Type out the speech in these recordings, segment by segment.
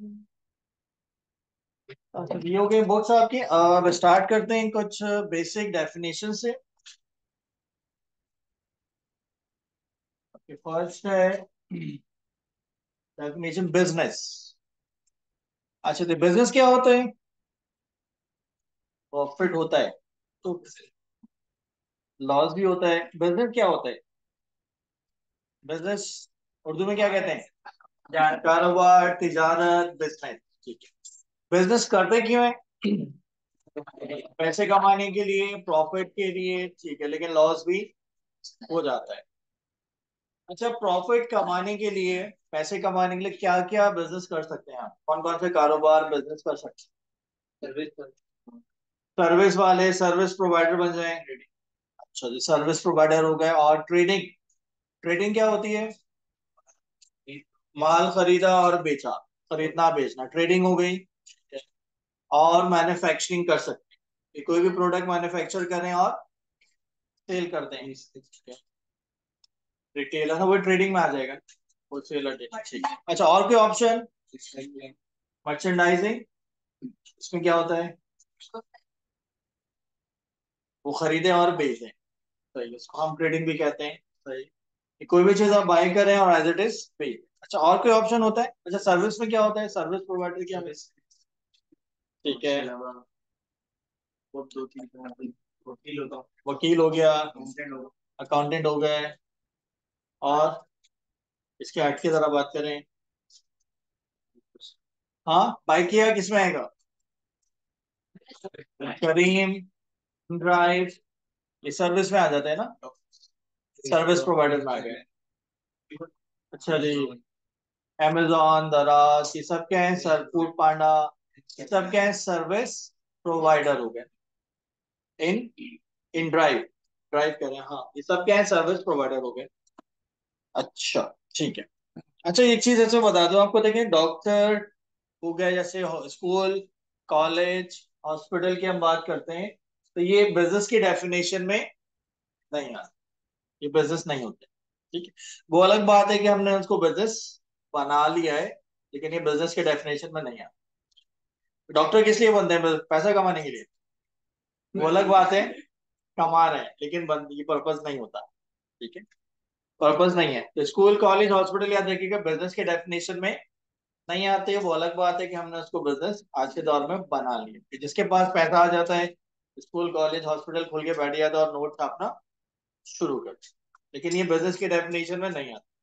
अच्छा, ये हो गई बुक्स आपकी। अब स्टार्ट करते हैं कुछ बेसिक डेफिनेशन से। फर्स्ट है डेफिनेशन बिजनेस। अच्छा, तो बिजनेस क्या होता है? प्रॉफिट होता है तो लॉस भी होता है। बिजनेस क्या होता है? बिजनेस उर्दू में क्या कहते हैं? कारोबार, तिजारत, बिजनेस। ठीक है। बिजनेस करते क्यों है? पैसे कमाने के लिए, प्रॉफिट के लिए, ठीक है, लेकिन लॉस भी हो जाता है। अच्छा, प्रॉफिट कमाने के लिए, पैसे कमाने के लिए क्या क्या बिजनेस कर सकते हैं आप? कौन कौन से कारोबार बिजनेस कर सकते हैं? सर्विस वाले सर्विस प्रोवाइडर बन जाए। अच्छा जी, सर्विस प्रोवाइडर हो गए। और ट्रेडिंग। ट्रेडिंग क्या होती है? माल खरीदा और बेचा, खरीदना बेचना, ट्रेडिंग हो गई। और मैन्युफैक्चरिंग कर सकते हैं कि कोई भी प्रोडक्ट मैन्युफैक्चर करें और सेल कर दें। रिटेलर है वो ट्रेडिंग में आ जाएगा। होलसेलर, ठीक है। अच्छा, और कोई ऑप्शन? मर्चेंडाइजिंग। इसमें क्या होता है? वो खरीदें और बेचें। सही है, उसको हम ट्रेडिंग भी कहते हैं। सही। कि कोई भी चीज आप बाय करें और एज इट इज पे। अच्छा, और कोई ऑप्शन होता है? अच्छा, सर्विस में क्या होता है? सर्विस प्रोवाइडर क्या है? ठीक है। वो दो तीन वकील हो गया, अकाउंटेंट हो गए। और इसके हट की तरह बात करें। हाँ, बाइक किया किसमें आएगा? करीम, ड्राइव, ये सर्विस में आ जाते हैं ना। सर्विस प्रोवाइडर में आ गए। अच्छा जी। अमेजोन, दराज, ये सब क्या है? सर, फूड पांडा, ये सब क्या है? सर्विस प्रोवाइडर हो गए। इन इन ड्राइव, ड्राइव करें, हाँ, ये सब क्या है? सर्विस प्रोवाइडर हो गए। अच्छा, ठीक है। अच्छा, एक चीज ऐसे बता दो आपको, देखिए, डॉक्टर हो गया, जैसे स्कूल, कॉलेज, हॉस्पिटल की हम बात करते हैं, तो ये बिजनेस की डेफिनेशन में नहीं आते। ये बिजनेस नहीं होते। ठीक है। वो अलग बात है कि हमने उसको बिजनेस बना लिया है, लेकिन ये बिजनेस के डेफिनेशन में नहीं आता। डॉक्टर किस लिए बनते हैं? पैसा कमाने के लिए। वो अलग बात है, कमा रहे हैं, लेकिन ये पर्पज नहीं होता। ठीक है। पर्पज नहीं है, तो स्कूल, कॉलेज, हॉस्पिटल याद रखिएगा, बिजनेस के डेफिनेशन में नहीं आते। वो अलग बात है कि हमने उसको बिजनेस आज के दौर में बना लिया, कि जिसके पास पैसा आ जाता है, स्कूल, कॉलेज, हॉस्पिटल खोल के बैठ जाता है और नोट छापना शुरू कर, लेकिन ये बिजनेस के डेफिनेशन में नहीं आता।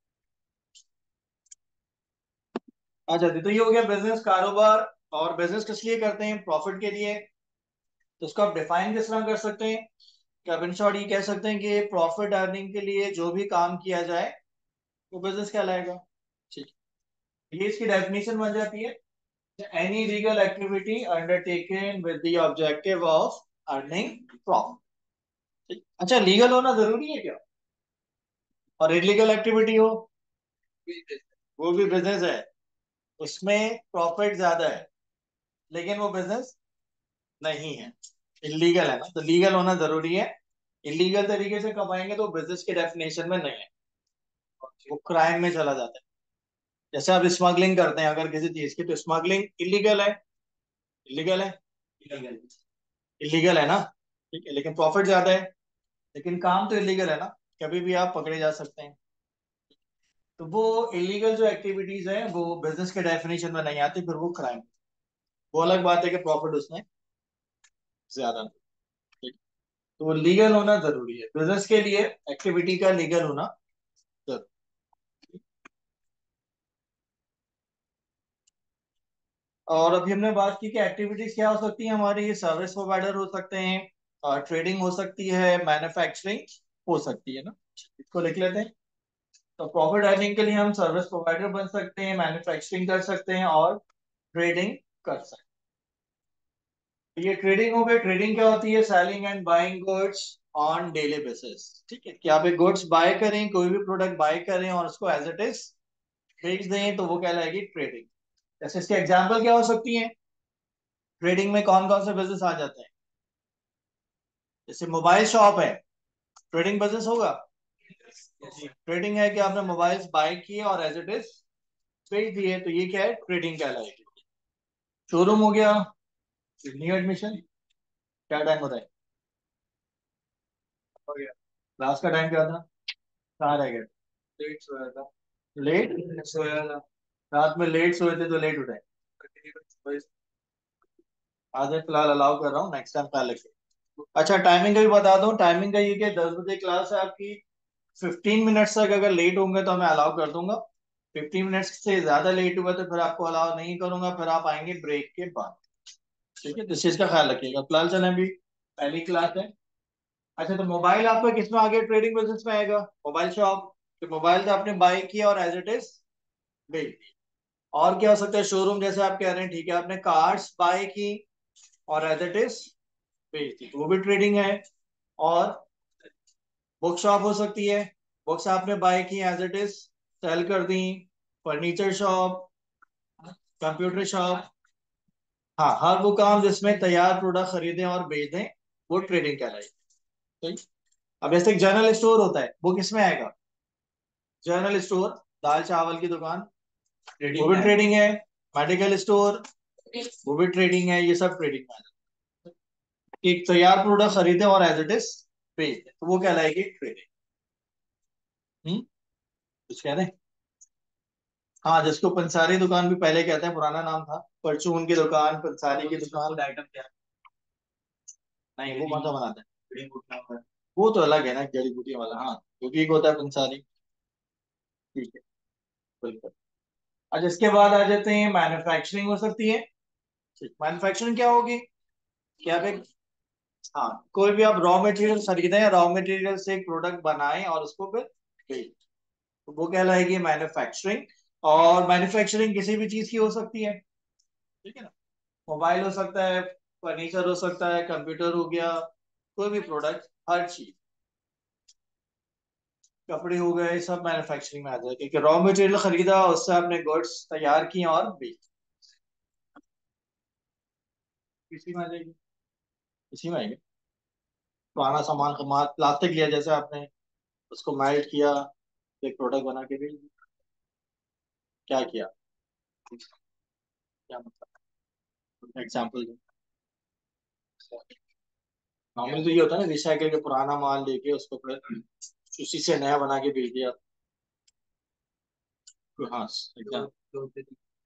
अच्छा जी, तो ये हो गया बिजनेस, कारोबार। और बिजनेस किस लिए करते हैं? प्रॉफिट के लिए। तो उसको आप डिफाइन किस तरह कर सकते हैं? कि आप इन शॉर्ट ये कह सकते हैं कि प्रॉफिट अर्निंग के लिए जो भी काम किया जाए वो बिजनेस कहलाएगा। ठीक है, ये इसकी डेफिनेशन बन जाती है। Any legal activity undertaken with the objective of earning profit. ठीक। अच्छा, लीगल होना जरूरी है क्या? और इलीगल एक्टिविटी हो, वो भी बिजनेस है, उसमें प्रॉफिट ज्यादा है, लेकिन वो बिजनेस नहीं है, इलीगल है ना। तो लीगल होना जरूरी है। इलीगल तरीके से कमाएंगे तो बिजनेस के डेफिनेशन में नहीं है, वो क्राइम में चला जाता है। जैसे आप स्मगलिंग करते हैं अगर किसी चीज की, तो स्मगलिंग इलीगल है। इलीगल है, इलीगल है ना। ठीक है, लेकिन प्रॉफिट ज्यादा है, लेकिन काम तो इलीगल है ना। कभी भी आप पकड़े जा सकते हैं। तो वो इलीगल जो एक्टिविटीज है वो बिजनेस के डेफिनेशन में नहीं आती, फिर वो क्राइम। वो अलग बात है कि प्रॉफिट उसमें ज्यादा नहीं। ठीक। तो वो लीगल होना जरूरी है बिजनेस के लिए, एक्टिविटी का लीगल होना जरूरी। और अभी हमने बात की कि एक्टिविटीज क्या हो सकती है हमारी। ये सर्विस प्रोवाइडर हो सकते हैं, और ट्रेडिंग हो सकती है, मैन्युफैक्चरिंग हो सकती है ना। इसको लिख लेते हैं। तो प्रॉफिट अर्निंग के लिए हम सर्विस प्रोवाइडर बन सकते हैं, मैन्युफैक्चरिंग कर सकते हैं, और ट्रेडिंग कर सकते हैं। ये ट्रेडिंग हो गई। ट्रेडिंग क्या होती है? Selling and buying goods on daily basis. ठीक है, कि आप एक गुड्स बाय करें, कोई भी प्रोडक्ट बाय करें और उसको एज इट इज बेच दें, तो वो कहलाएगी ट्रेडिंग। जैसे इसके एग्जाम्पल क्या हो सकती है? ट्रेडिंग में कौन कौन से बिजनेस आ जाते हैं? जैसे मोबाइल शॉप है, ट्रेडिंग बिजनेस होगा। ट्रेडिंग है कि आपने मोबाइल्स बाय किए और एज इट इज बेच दिए, तो ये क्या है? ट्रेडिंग कहलाएगी। शोरूम हो गया, न्यू एडमिशन, क्या टाइम होता है? हो गया। क्लास का टाइम क्या था? कहाँ रह गए? लेट सोया था। लेट सोया था। रात में लेट सोए थे तो लेट उठे। आज मैं फिलहाल अलाउ कर रहा हूँ, नेक्स्ट टाइम ख्याल रखिए। अच्छा, टाइमिंग का भी बता दूं, टाइमिंग का ये कि 10 बजे क्लास है आपकी। 15 मिनट्स तक अगर लेट होंगे तो मैं अलाउ कर दूंगा। 15 मिनट्स से ज्यादा लेट हुआ तो फिर आपको अलाउ नहीं करूंगा, फिर आप आएंगे ब्रेक के बाद। ठीक है, तो इस चीज का ख्याल रखिएगा। फिलहाल चलें, अभी पहली क्लास है। अच्छा, तो मोबाइल आपका किस में आ गया? ट्रेडिंग बिजनेस में आएगा, मोबाइल शॉप। तो मोबाइल तो आपने बाय किया और एज इट इज बेच दिया। और क्या हो सकता है? शोरूम, जैसे आप कह रहे हैं, ठीक है, आपने कार्स बाय की और एज इट इज बेच दी, तो वो भी ट्रेडिंग है। और बुक शॉप हो सकती है, बुक्स आपने बाय की एज इट इज, सेल कर दी। फर्नीचर शॉप, कंप्यूटर शॉप, हाँ, हर वो काम जिसमें तैयार प्रोडक्ट खरीदें और बेच दें, वो ट्रेडिंग कहलाएगी। ठीक। अब जैसे एक जनरल स्टोर होता है, वो किसमें आएगा? जनरल स्टोर, दाल चावल की दुकान, वो भी ट्रेडिंग है। मेडिकल स्टोर, वो भी ट्रेडिंग है। ये सब ट्रेडिंग में आ जाता है। कि एक तैयार प्रोडक्ट खरीदे और एज इट इज बेच दें, तो वो कहलाएगी ट्रेडिंग। कुछ कह रहे हैं? हाँ, जिसको पंसारी दुकान भी पहले कहते हैं, पुराना नाम था। परचून की दुकान, पंसारी की दुकान, आइटम क्या? नहीं, वो कौन सा बनाता है? जड़ी बूटियां वाला। वो तो अलग है ना, जड़ी बूटियां वाला, हाँ। वो भी एक होता है पंसारी। ठीक है, बिल्कुल। अच्छा, इसके बाद आ जाते हैं, मैन्युफैक्चरिंग हो सकती है। ठीक, मैन्युफैक्चरिंग क्या होगी? क्या आप, हाँ, कोई भी आप रॉ मटेरियल खरीदें, रॉ मटेरियल से एक प्रोडक्ट बनाएं और उसको फिर बेचें, तो वो कहलाएगी मैन्युफैक्चरिंग। और मैन्युफैक्चरिंग किसी भी चीज की हो सकती है। ठीक है ना? मोबाइल हो सकता है, फर्नीचर हो सकता है, कंप्यूटर हो गया, कोई भी प्रोडक्ट, हर चीज, कपड़े हो गए, सब मैन्युफैक्चरिंग में आ जाए, क्योंकि रॉ मटेरियल खरीदा, उससे आपने गुड्स तैयार किए और बेच, इसी में आ जाएगी, इसी में आएगी। पुराना सामान प्लास्टिक लिया, जैसे आपने उसको मेल्ट किया, एक प्रोडक्ट बना के बेच दिया। क्या किया? क्या मतलब? एग्जाम्पल दो। नॉर्मली तो ये होता है ना, रिसाइकिल के पुराना माल लेके उसको फिर उसी से नया बना के बेच दिया। तो हाँ, एग्जाम्पल।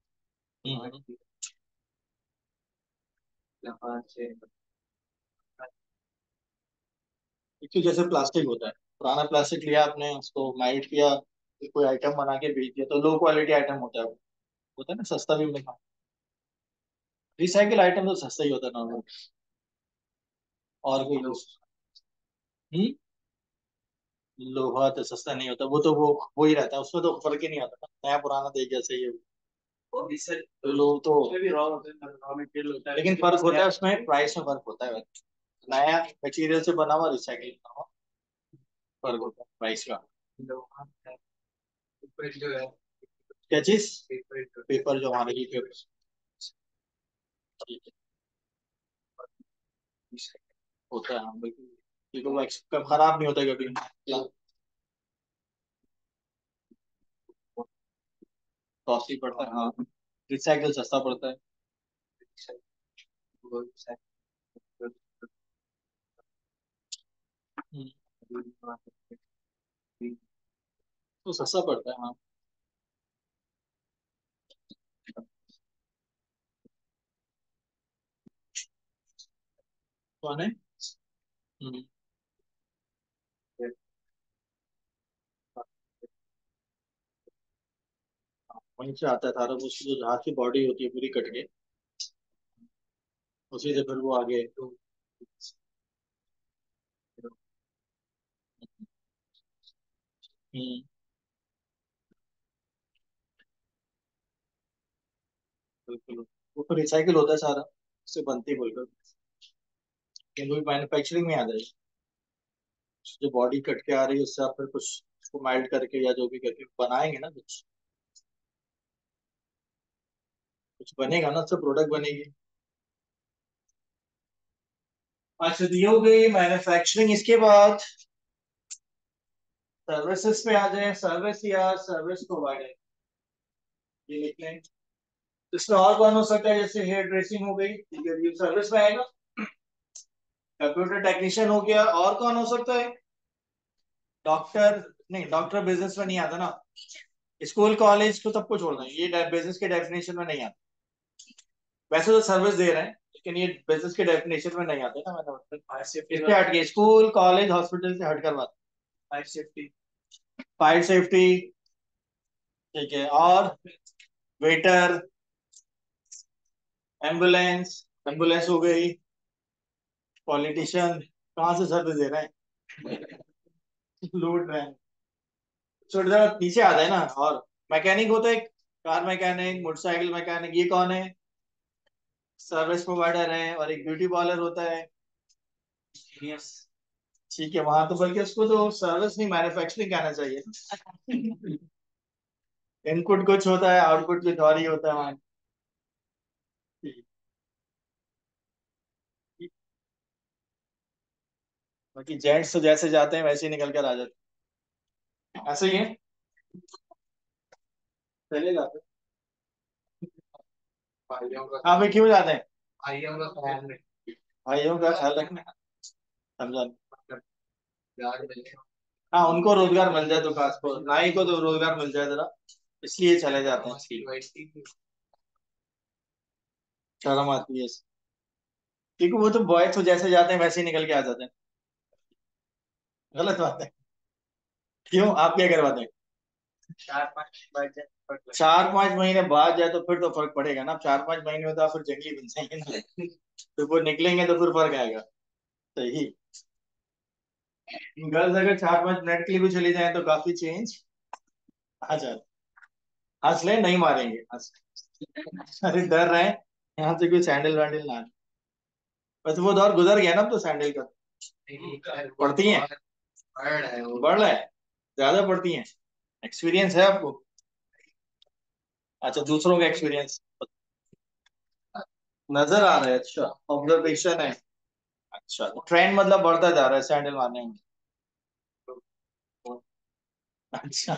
क्योंकि जैसे प्लास्टिक होता है, पुराना प्लास्टिक लिया आपने, उसको मेल्ट किया, फिर कोई आइटम बना के बेच दिया, तो लो क्वालिटी आइटम होता है वो। होता है ना, सस्ता भी मिलता। रिसाइकिल आइटम तो सस्ता ही होता है नॉर्मल। और कोई यूज? लोहा तो सस्ता नहीं होता, वो तो वो ही रहता है, उसमें तो फर्क ही नहीं आता ना, नया पुराना देख जैसे ही है। तो लोग तो रॉ मटेरियल होता है, लेकिन फर्क होता है उसमें, प्राइस में फर्क होता है। नया मटेरियल से बना हुआ, रिसाइकिल बना हुआ, फर्क होता है प्राइस का। क्या चीज? पेपर जो हमारे लिए पेपर, ठीक है, होता है, हाँ, बिल्कुल। ये तो कब खराब नहीं होता कभी। कॉस्टली पड़ता है, हाँ। रिसाइकिल सस्ता पड़ता है। हम्म, तो सस्ता पड़ता है, हाँ। कौन है? हम्म, वहीं से आता है सारा कुछ, जो जहाज की बॉडी होती है पूरी कट के, उसी से फिर वो आगे। हम्म, बिल्कुल। वो तो रिसाइकिल होता है सारा, उससे बनती है बोलकर, लेकिन वो मैन्युफैक्चरिंग में आ जाएगी। जो बॉडी कट के आ रही है, उससे आप फिर कुछ उसको माइल्ड करके या जो भी करके बनाएंगे ना, कुछ कुछ बनेगा ना, उससे प्रोडक्ट बनेगी। अच्छा, तो ये हो गई मैन्युफैक्चरिंग। इसके बाद सर्विसेज पे आ जाए, सर्विस या सर्विस प्रोवाइडर, ये लिख लें। इसमें और कौन हो सकता है, जैसे हेयर ड्रेसिंग हो गई, ठीक है, ये सर्विस में आएगा। कंप्यूटर टेक्नीशियन हो गया, और कौन हो सकता है? डॉक्टर, नहीं डॉक्टर बिजनेस में नहीं आता ना। स्कूल कॉलेज को सबको छोड़ दें, ये बिजनेस के डेफिनेशन में नहीं आता। वैसे तो सर्विस दे रहे हैं, लेकिन ये बिजनेस के डेफिनेशन में नहीं आते ना, मैंने मतलब फायर सेफ्टी इससे हट के, स्कूल कॉलेज हॉस्पिटल से हटकर बात। फायर सेफ्टी, फायर सेफ्टी, ठीक है, और वेटर, एम्बुलेंस, एम्बुलेंस हो गई, पॉलिटिशियन, कहाँ से सर्विस दे रहे हैं? लूट रहे हैं। छोटे जरा पीछे आ जाए ना। और मैकेनिक होता है, कार मैकेनिक, मोटरसाइकिल मैकेनिक, ये कौन है? सर्विस प्रोवाइडर है। और एक ब्यूटी पार्लर होता है, यस, ठीक है, वहां तो बल्कि उसको तो सर्विस नहीं मैन्युफैक्चरिंग कहना चाहिए। इनपुट कुछ होता है, आउटपुट कुछ और ही होता है वहां। बाकी जेंट्स तो जैसे जाते हैं वैसे ही निकल कर आ जाते हैं, ऐसे ही है, चले जाते हैं। हाँ भाई, क्यों जाते हैं? भाइयों का ख्याल रखना, भाइयों का ख्याल रखना, समझा? हाँ, उनको रोजगार मिल जाए तो खास को, नाई को तो रोजगार मिल जाए जरा, इसलिए चले जाते हैं। शर्म आती है, क्योंकि वो तो बॉयज तो जैसे जाते हैं वैसे ही निकल के आ जाते हैं। गलत बात है। क्यों, आप क्या करवाते हैं? 4-5 महीने बाद जाए तो फिर तो फर्क पड़ेगा ना। 4-5 महीने में तो आप फिर जंगली बन जाएंगे ना। तो वो निकलेंगे तो फिर फर्क आएगा। सही। गर्ल्स अगर 4-5 मिनट के लिए भी चली जाए तो काफी चेंज आ जाए। हंस ले, नहीं मारेंगे, हंस। अरे डर रहे हैं यहाँ से कोई सैंडल वैंडल ना आए। वैसे वो दौर गुजर गया ना, अब तो सैंडल का पड़ती हैं, बढ़ रहा है, ज्यादा पड़ती हैं। एक्सपीरियंस है आपको? अच्छा, दूसरों का एक्सपीरियंस नजर आ रहा है, अच्छा, ऑब्जर्वेशन है। अच्छा, ट्रेंड मतलब बढ़ता जा रहा है सैंडल मारने में। अच्छा,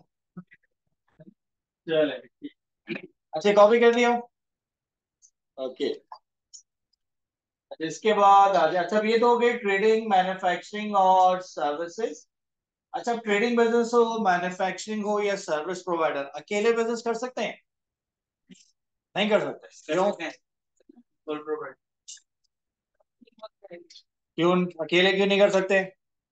चले, अच्छा, कॉपी कर लिया। ओके, इसके बाद आ जाए, अच्छा, अब ये तो हो गई ट्रेडिंग, मैन्युफैक्चरिंग और सर्विसेज। अच्छा, ट्रेडिंग बिजनेस हो, मैन्युफैक्चरिंग हो या सर्विस प्रोवाइडर, अकेले बिजनेस कर सकते हैं? नहीं कर सकते, क्यों? Sole proprietor। क्यों अकेले क्यों नहीं कर सकते?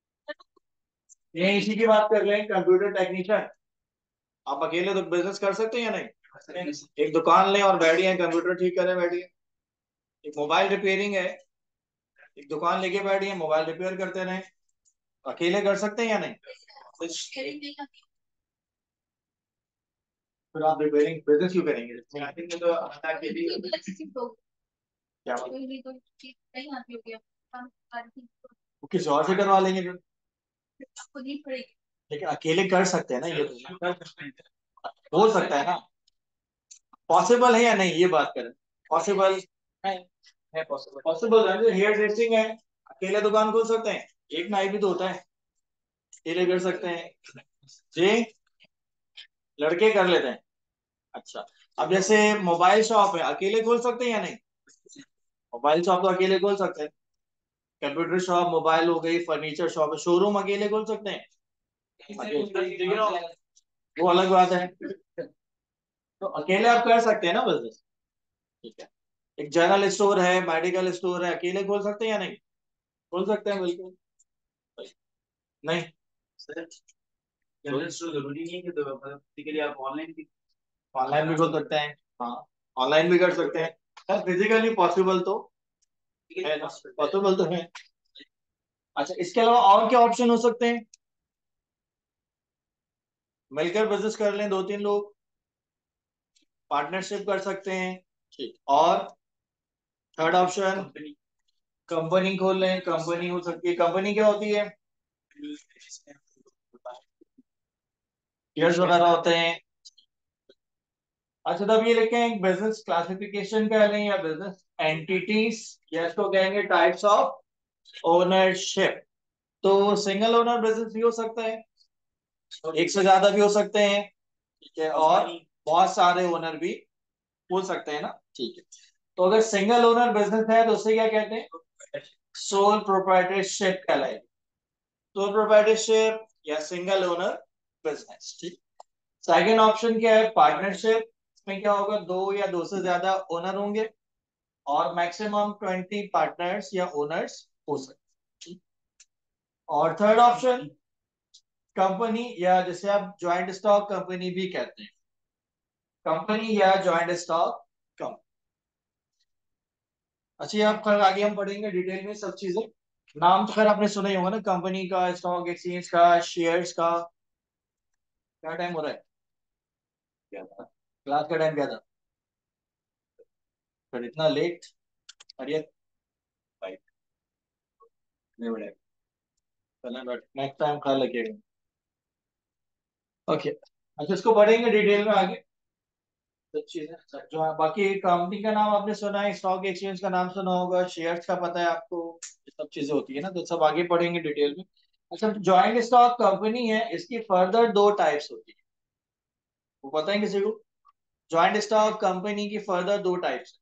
ये इसी की बात कर रहे हैं, कंप्यूटर टेक्नीशियन। आप अकेले तो बिजनेस कर सकते हैं या नहीं? एक दुकान लें और बैठिए, कंप्यूटर ठीक करें बैठिए। एक मोबाइल रिपेयरिंग है, एक दुकान लेके बैठिए, मोबाइल रिपेयर करते रहें। अकेले कर सकते हैं या नहीं? फिर आप रिपेयरिंग बिजनेस क्यों करेंगे स्टार्टिंग में? तो क्या वो किसी और से करवा लेंगे फिर। लेकिन अकेले कर सकते हैं ना, ये हो सकता है ना? पॉसिबल है या नहीं, ये बात करें। पॉसिबल है पॉसिबल, पॉसिबल है। हेयर ड्रेसिंग है, अकेले दुकान खोल सकते हैं? एक नाई भी तो होता है, अकेले कर सकते हैं जी, लड़के कर लेते हैं। अच्छा, अब जैसे मोबाइल शॉप है, अकेले खोल सकते हैं या नहीं? मोबाइल शॉप तो अकेले खोल सकते हैं। कंप्यूटर शॉप, मोबाइल हो गई, फर्नीचर शॉप है, शोरूम अकेले खोल सकते हैं? अकेले, वो अलग बात है। तो अकेले आप कर सकते हैं ना बिजनेस, ठीक है। एक जनरल स्टोर है, मेडिकल स्टोर है, अकेले खोल सकते हैं या नहीं? खोल सकते हैं, बिल्कुल। नहीं, जनरल स्टोर जरूरी नहीं है कि तो मतलब फिजिकली आप ऑनलाइन भी, ऑनलाइन भी खोल सकते हैं। हाँ, ऑनलाइन भी कर सकते हैं। सर फिजिकली पॉसिबल तो है ना, पॉसिबल तो है। अच्छा, इसके अलावा और क्या ऑप्शन हो सकते हैं? मिलकर बिजनेस कर लें दो तीन लोग, पार्टनरशिप कर सकते हैं, ठीक। और थर्ड ऑप्शन, कंपनी खोल लें, कंपनी हो सकती है। कंपनी क्या होती है? शेयर्स वगैरह होते हैं। अच्छा, तब ये लिखे हैं बिजनेस क्लासिफिकेशन कह लें या बिजनेस एंटिटीज, या इसको कहेंगे टाइप्स ऑफ ओनरशिप। तो सिंगल ओनर बिजनेस भी हो सकता है, एक से ज्यादा भी हो सकते हैं, ठीक है, और बहुत सारे ओनर भी बोल सकते हैं ना, ठीक है। तो अगर सिंगल ओनर बिजनेस है तो उसे क्या कहते हैं, सोल प्रोप्राइटरशिप कहलाएगी। सोल प्रोप्राइटरशिप या सिंगल ओनर बिजनेस, ठीक। सेकंड ऑप्शन क्या है, पार्टनरशिप। इसमें क्या होगा, दो या दो से ज्यादा ओनर होंगे और मैक्सिमम 20 पार्टनर्स या ओनर्स हो सकते हैं। और थर्ड ऑप्शन कंपनी, या जिसे आप ज्वाइंट स्टॉक कंपनी भी कहते हैं, कंपनी या ज्वाइंट स्टॉक कंपनी। अच्छा, ये आप कल आगे हम पढ़ेंगे डिटेल में सब चीजें। नाम तो खैर आपने सुना ही होगा ना, कंपनी का, स्टॉक एक्सचेंज का, शेयर्स का। क्या टाइम हो रहा है, क्या था क्लास का टाइम, क्या था फिर इतना लेट। अरे भाई, नहीं बढ़ेगा, चलना बैठ, नेक्स्ट टाइम ख्याल रखिएगा। ओके, अच्छा इसको पढ़ेंगे डिटेल में आगे सब चीजें। अच्छा, जो बाकी कंपनी का नाम आपने सुना है, स्टॉक एक्सचेंज का नाम सुना होगा, शेयर्स का पता है आपको, ये सब चीजें होती है ना, तो सब आगे पढ़ेंगे डिटेल में। अच्छा, ज्वाइंट स्टॉक कंपनी है, इसकी फर्दर दो टाइप्स होती है, वो पता है किसी को। ज्वाइंट स्टॉक कंपनी की फर्दर दो टाइप्स।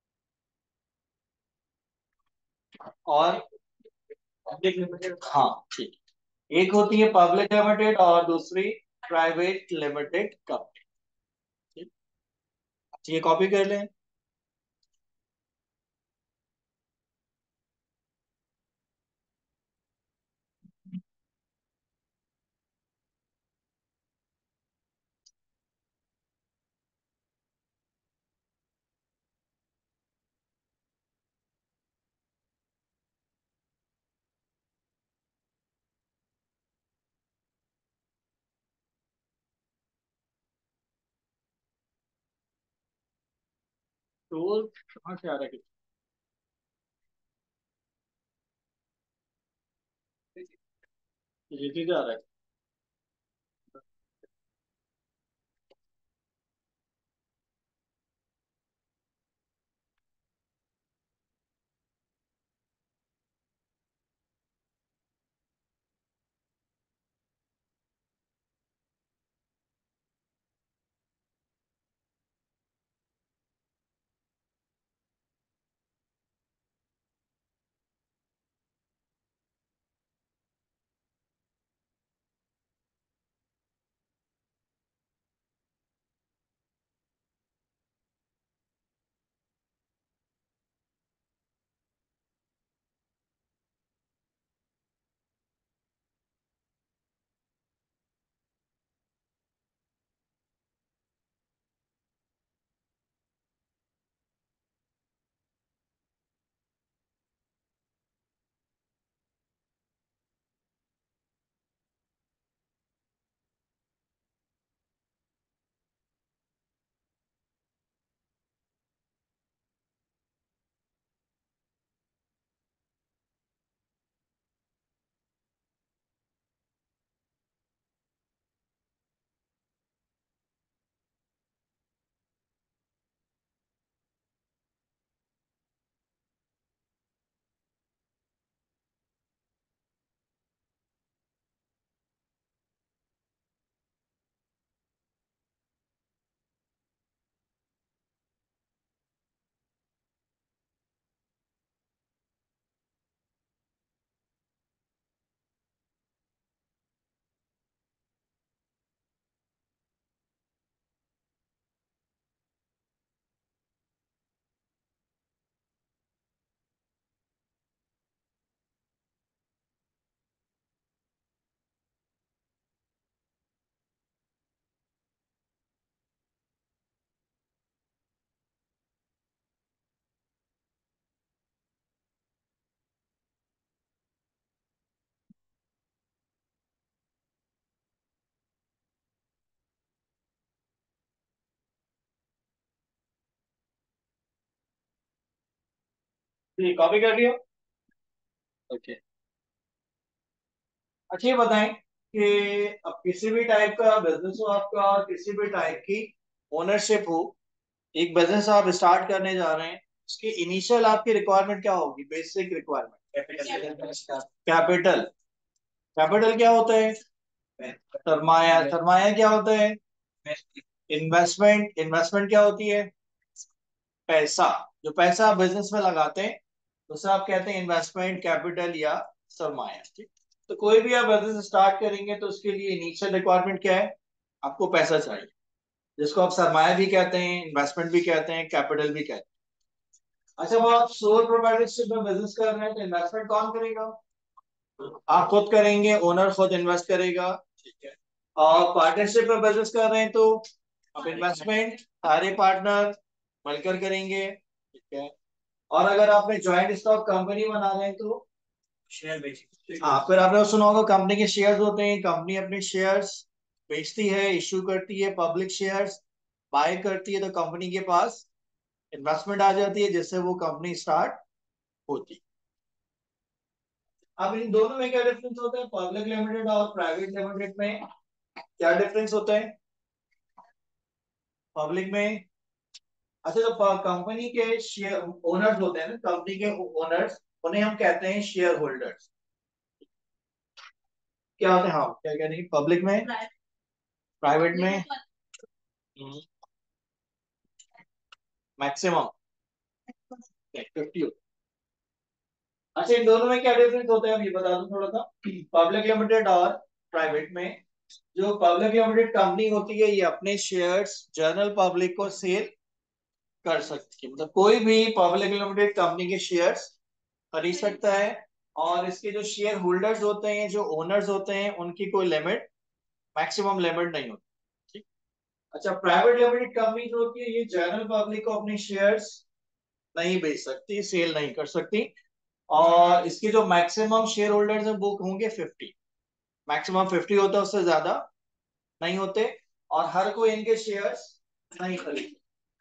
और पब्लिक लिमिटेड, हाँ ठीक, एक होती है पब्लिक लिमिटेड और दूसरी प्राइवेट लिमिटेड कंपनी, ठीक। अच्छा, ये कॉपी कर लें। टूल कहाँ से आ रहा है, ये चीज आ रहा है। ठीक, कॉपी कर लिया। ओके, अच्छा ये बताएं कि अब किसी भी टाइप का बिजनेस हो आपका और किसी भी टाइप की ओनरशिप हो, एक बिजनेस आप स्टार्ट करने जा रहे हैं, उसकी इनिशियल आपकी रिक्वायरमेंट क्या होगी, बेसिक रिक्वायरमेंट, कैपिटल। कैपिटल क्या होता है, सरमाया। सरमाया क्या होता है, इन्वेस्टमेंट। इन्वेस्टमेंट क्या होती है, पैसा, जो पैसा आप बिजनेस में लगाते हैं उसे आप कहते हैं इन्वेस्टमेंट कैपिटल या सरमाया। ठीक, तो कोई भी आप बिजनेस स्टार्ट करेंगे तो उसके लिए इनिशियल रिक्वायरमेंट क्या है, आपको पैसा चाहिए, जिसको आप सरमाया भी कहते हैं, इन्वेस्टमेंट भी कहते हैं, कैपिटल भी कहते हैं। अच्छा, वो आप सोल प्रोप्राइटरशिप में बिजनेस कर रहे हैं तो इन्वेस्टमेंट कौन करेगा, आप खुद करेंगे, ओनर खुद इन्वेस्ट करेगा। ठीक है, और पार्टनरशिप में बिजनेस कर रहे हैं तो अब इन्वेस्टमेंट सारे पार्टनर मिलकर करेंगे। ठीक है, और अगर आपने ज्वाइंट स्टॉक कंपनी बना रहे हैं तो शेयर बेचिंग। हाँ, फिर आपने सुना होगा कंपनी के शेयर्स होते हैं, कंपनी अपने शेयर्स बेचती है, इश्यू करती है, पब्लिक शेयर्स बाय करती है, तो कंपनी के पास इन्वेस्टमेंट आ जाती है जिससे वो कंपनी स्टार्ट होती है। अब इन दोनों में क्या डिफरेंस होता है, पब्लिक लिमिटेड और प्राइवेट लिमिटेड में क्या डिफरेंस होता है। पब्लिक में, अच्छा, तो कंपनी के शेयर ओनर्स होते हैं ना, कंपनी के ओनर्स, उन्हें हम कहते हैं शेयर होल्डर्स। क्या होते हैं, हाँ क्या कह रही है, पब्लिक में, प्राइवेट में मैक्सिमम 50। अच्छा, इन दोनों में क्या डिफरेंस होता है, अब ये बता दूं थोड़ा सा। पब्लिक लिमिटेड और प्राइवेट में, जो पब्लिक लिमिटेड कंपनी होती है ये अपने शेयर्स जनरल पब्लिक को सेल कर सकती है, मतलब कोई भी पब्लिक लिमिटेड कंपनी के शेयर्स खरीद सकता है, और इसके जो शेयर होल्डर्स होते हैं, जो ओनर्स होते हैं, उनकी कोई लिमिट, मैक्सिमम लिमिट नहीं होती। ठीक, अच्छा, प्राइवेट लिमिटेड कंपनी जो होती है ये जनरल पब्लिक को अपने शेयर्स नहीं बेच सकती, सेल नहीं कर सकती, और इसके जो मैक्सिमम शेयर होल्डर्स हैं वो होंगे 50, मैक्सिमम 50 होता है, उससे ज्यादा नहीं होते, और हर कोई इनके शेयर्स नहीं खरीद।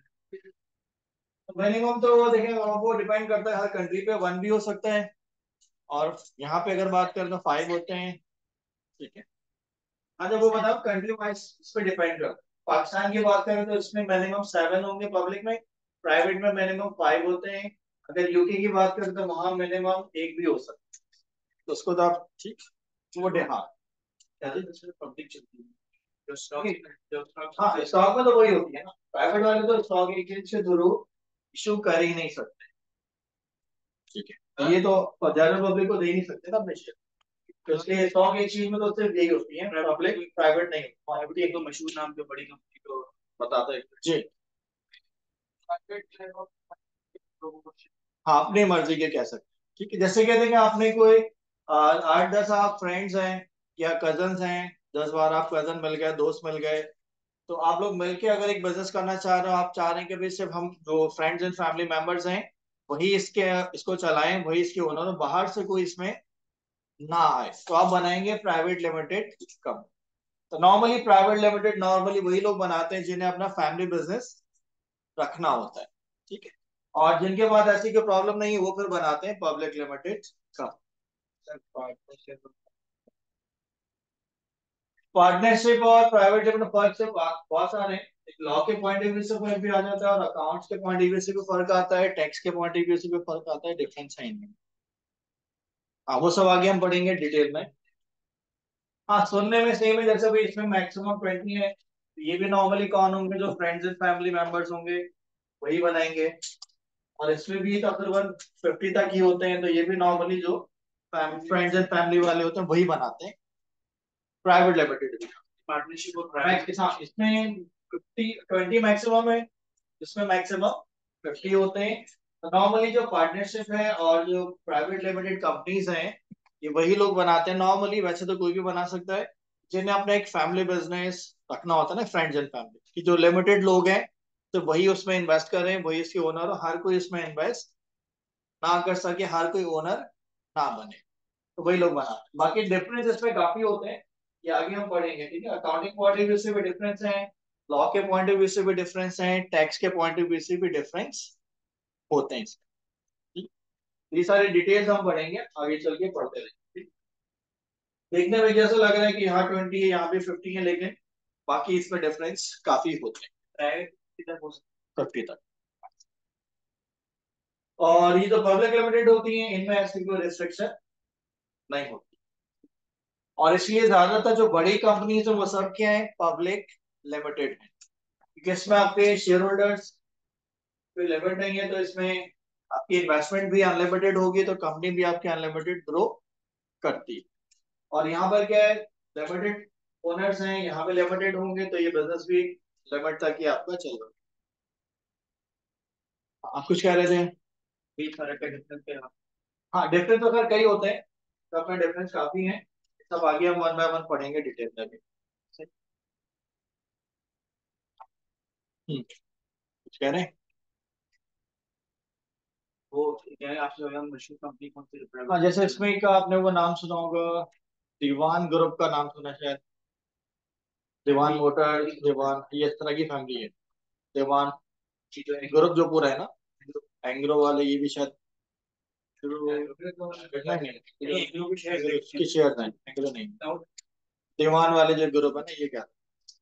मिनिमम तो वो देखें, वो डिपेंड करता है हर कंट्री पे, 1 भी हो सकता है, और यहाँ पे अगर बात करें तो 5 होते हैं। ठीक है, अच्छा वो बताओ कंट्री वाइज इस पे डिपेंड करता है। पाकिस्तान की बात करें तो इसमें मिनिमम 7 होंगे पब्लिक में, प्राइवेट में मिनिमम 5 होते हैं। अगर यूके की बात करें तो वहां मिनिमम 1 भी हो सकता है, तो उसको तो आप ठीक, वो डे हाँ, पब्लिक चलती है जो स्टॉक, हाँ स्टॉक में तो वही होती है ना, प्राइवेट वाले तो स्टॉक एक्सचेंज के थ्रू इशू कर ही नहीं सकते। ठीक है, तो ये तो जनरल पब्लिक को दे ही नहीं सकते ना अपने शेयर, तो इसलिए स्टॉक एक्सचेंज में तो सिर्फ यही होती है, पब्लिक प्राइवेट नहीं होती। एक तो मशहूर नाम जो बड़ी कंपनी को बताता है जी, हाँ अपनी मर्जी के कह सकते हैं। ठीक है, जैसे कहते हैं कि आपने कोई 8-10 आप फ्रेंड्स हैं या कजन्स हैं, 10-12 आप कजन मिल गए, दोस्त मिल गए, तो आप लोग मिलके अगर एक बिजनेस करना चाह रहे हो, आप चाह रहे हैं कि भाई सिर्फ हम जो फ्रेंड्स एंड फैमिली मेंबर्स हैं वही इसको चलाएं, वही इसके ओनर हो, बाहर से कोई इसमें ना आए, तो आप बनाएंगे प्राइवेट लिमिटेड कंपनी। तो नॉर्मली प्राइवेट लिमिटेड नॉर्मली वही लोग बनाते हैं जिन्हें अपना फैमिली बिजनेस रखना होता है। ठीक है, और जिनके पास ऐसी कोई प्रॉब्लम नहीं है वो फिर बनाते हैं पब्लिक लिमिटेड का। पार्टनरशिप और प्राइवेट लिमिटेड फर्क से बहुत सारे हैं। एक लॉ के पॉइंट ऑफ व्यू से फर्क भी आ जाता है, और अकाउंट्स के पॉइंट ऑफ व्यू से भी फर्क आता है, टैक्स के पॉइंट ऑफ व्यू से भी फर्क आता है, डिफरेंस है इनमें। हाँ वो सब आगे हम पढ़ेंगे डिटेल में। हाँ सुनने में सेम है, जैसे भाई इसमें मैक्सिमम 20 है, तो ये भी नॉर्मली कौन होंगे, जो फ्रेंड्स एंड फैमिली मेंबर्स होंगे वही बनाएंगे, और इसमें भी तकरीबन 50 तक ही होते हैं, तो ये भी नॉर्मली जो फ्रेंड्स एंड फैमिली वाले होते हैं वही बनाते हैं प्राइवेट लिमिटेड। पार्टनरशिप और प्राइवेट के साथ इसमें 50-20 मैक्सिमम है, इसमें मैक्सिमम 50 होते हैं। तो नॉर्मली जो पार्टनरशिप है और जो प्राइवेट लिमिटेड कंपनीज हैं ये वही लोग बनाते हैं नॉर्मली, वैसे तो कोई भी बना सकता है, जिन्हें अपना एक फैमिली बिजनेस रखना होता है ना, फ्रेंड्स एंड फैमिली की जो लिमिटेड लोग हैं, तो वही उसमें इन्वेस्ट करें, वही इसके ओनर हो, हर कोई इसमें इन्वेस्ट ना कर सके, हर कोई ओनर ना बने, तो वही लोग बनाते हैं। बाकी डिफरेंस इसमें काफी होते हैं, ये आगे हम पढ़ेंगे। ठीक है, अकाउंटिंग पॉइंट ऑफ व्यू से भी डिफरेंस है, लॉ के पॉइंट ऑफ व्यू से भी डिफरेंस है, टैक्स के पॉइंट ऑफ व्यू से भी डिफरेंस होते हैं इसमें। ठीक? ये सारी डिटेल्स हम पढ़ेंगे, आगे चल के पढ़ते रहेंगे। ठीक? देखने में जैसा लग रहा है कि यहाँ 20 है यहाँ भी 50 है, लेकिन बाकी इसमें डिफरेंस काफी होते हैं, 50 तक। और ये जो पब्लिक लिमिटेड होती है इनमें ऐसी कोई रिस्ट्रिक्शन नहीं होती, और इसलिए ज्यादातर जो बड़ी कंपनीज है वो सब क्या है, पब्लिक लिमिटेड है, क्योंकि इसमें आपके शेयर होल्डर्स कोई लिमिट नहीं है, तो इसमें आपकी इन्वेस्टमेंट भी अनलिमिटेड होगी, तो कंपनी भी आपकी अनलिमिटेड ग्रो करती है। और यहाँ पर क्या है, लिमिटेड ओनर्स हैं, यहाँ पे लिमिटेड होंगे, तो ये बिजनेस भी लिमिट तक ही आपका चलेगा। आप कुछ कह रहे थे? बीच फर्क का डिफरेंस क्या है? हाँ, डिफरेंस तो खैर कई होते हैं, तो अपने डिफरेंस काफी हैं, सब आगे हम वन बाय वन पढ़ेंगे डिटेल में। कुछ कह रहे हैं? वो क्या है आपसे, मशहूर कंपनी कौन सी हाँ, जैसे इसमें का आपने वो नाम सुना होगा, दीवान ग्रुप का नाम सुना शायद। दीवान मोटर, दीवान, ये इस तरह की फैमिली है। दीवान ग्रुप जो पूरा है ना, एंग्रो वाले, ये भी शायद नहीं, इसके शेयर हैं, एंग्रो नहीं। दीवान वाले जो ग्रुप है ना, ये क्या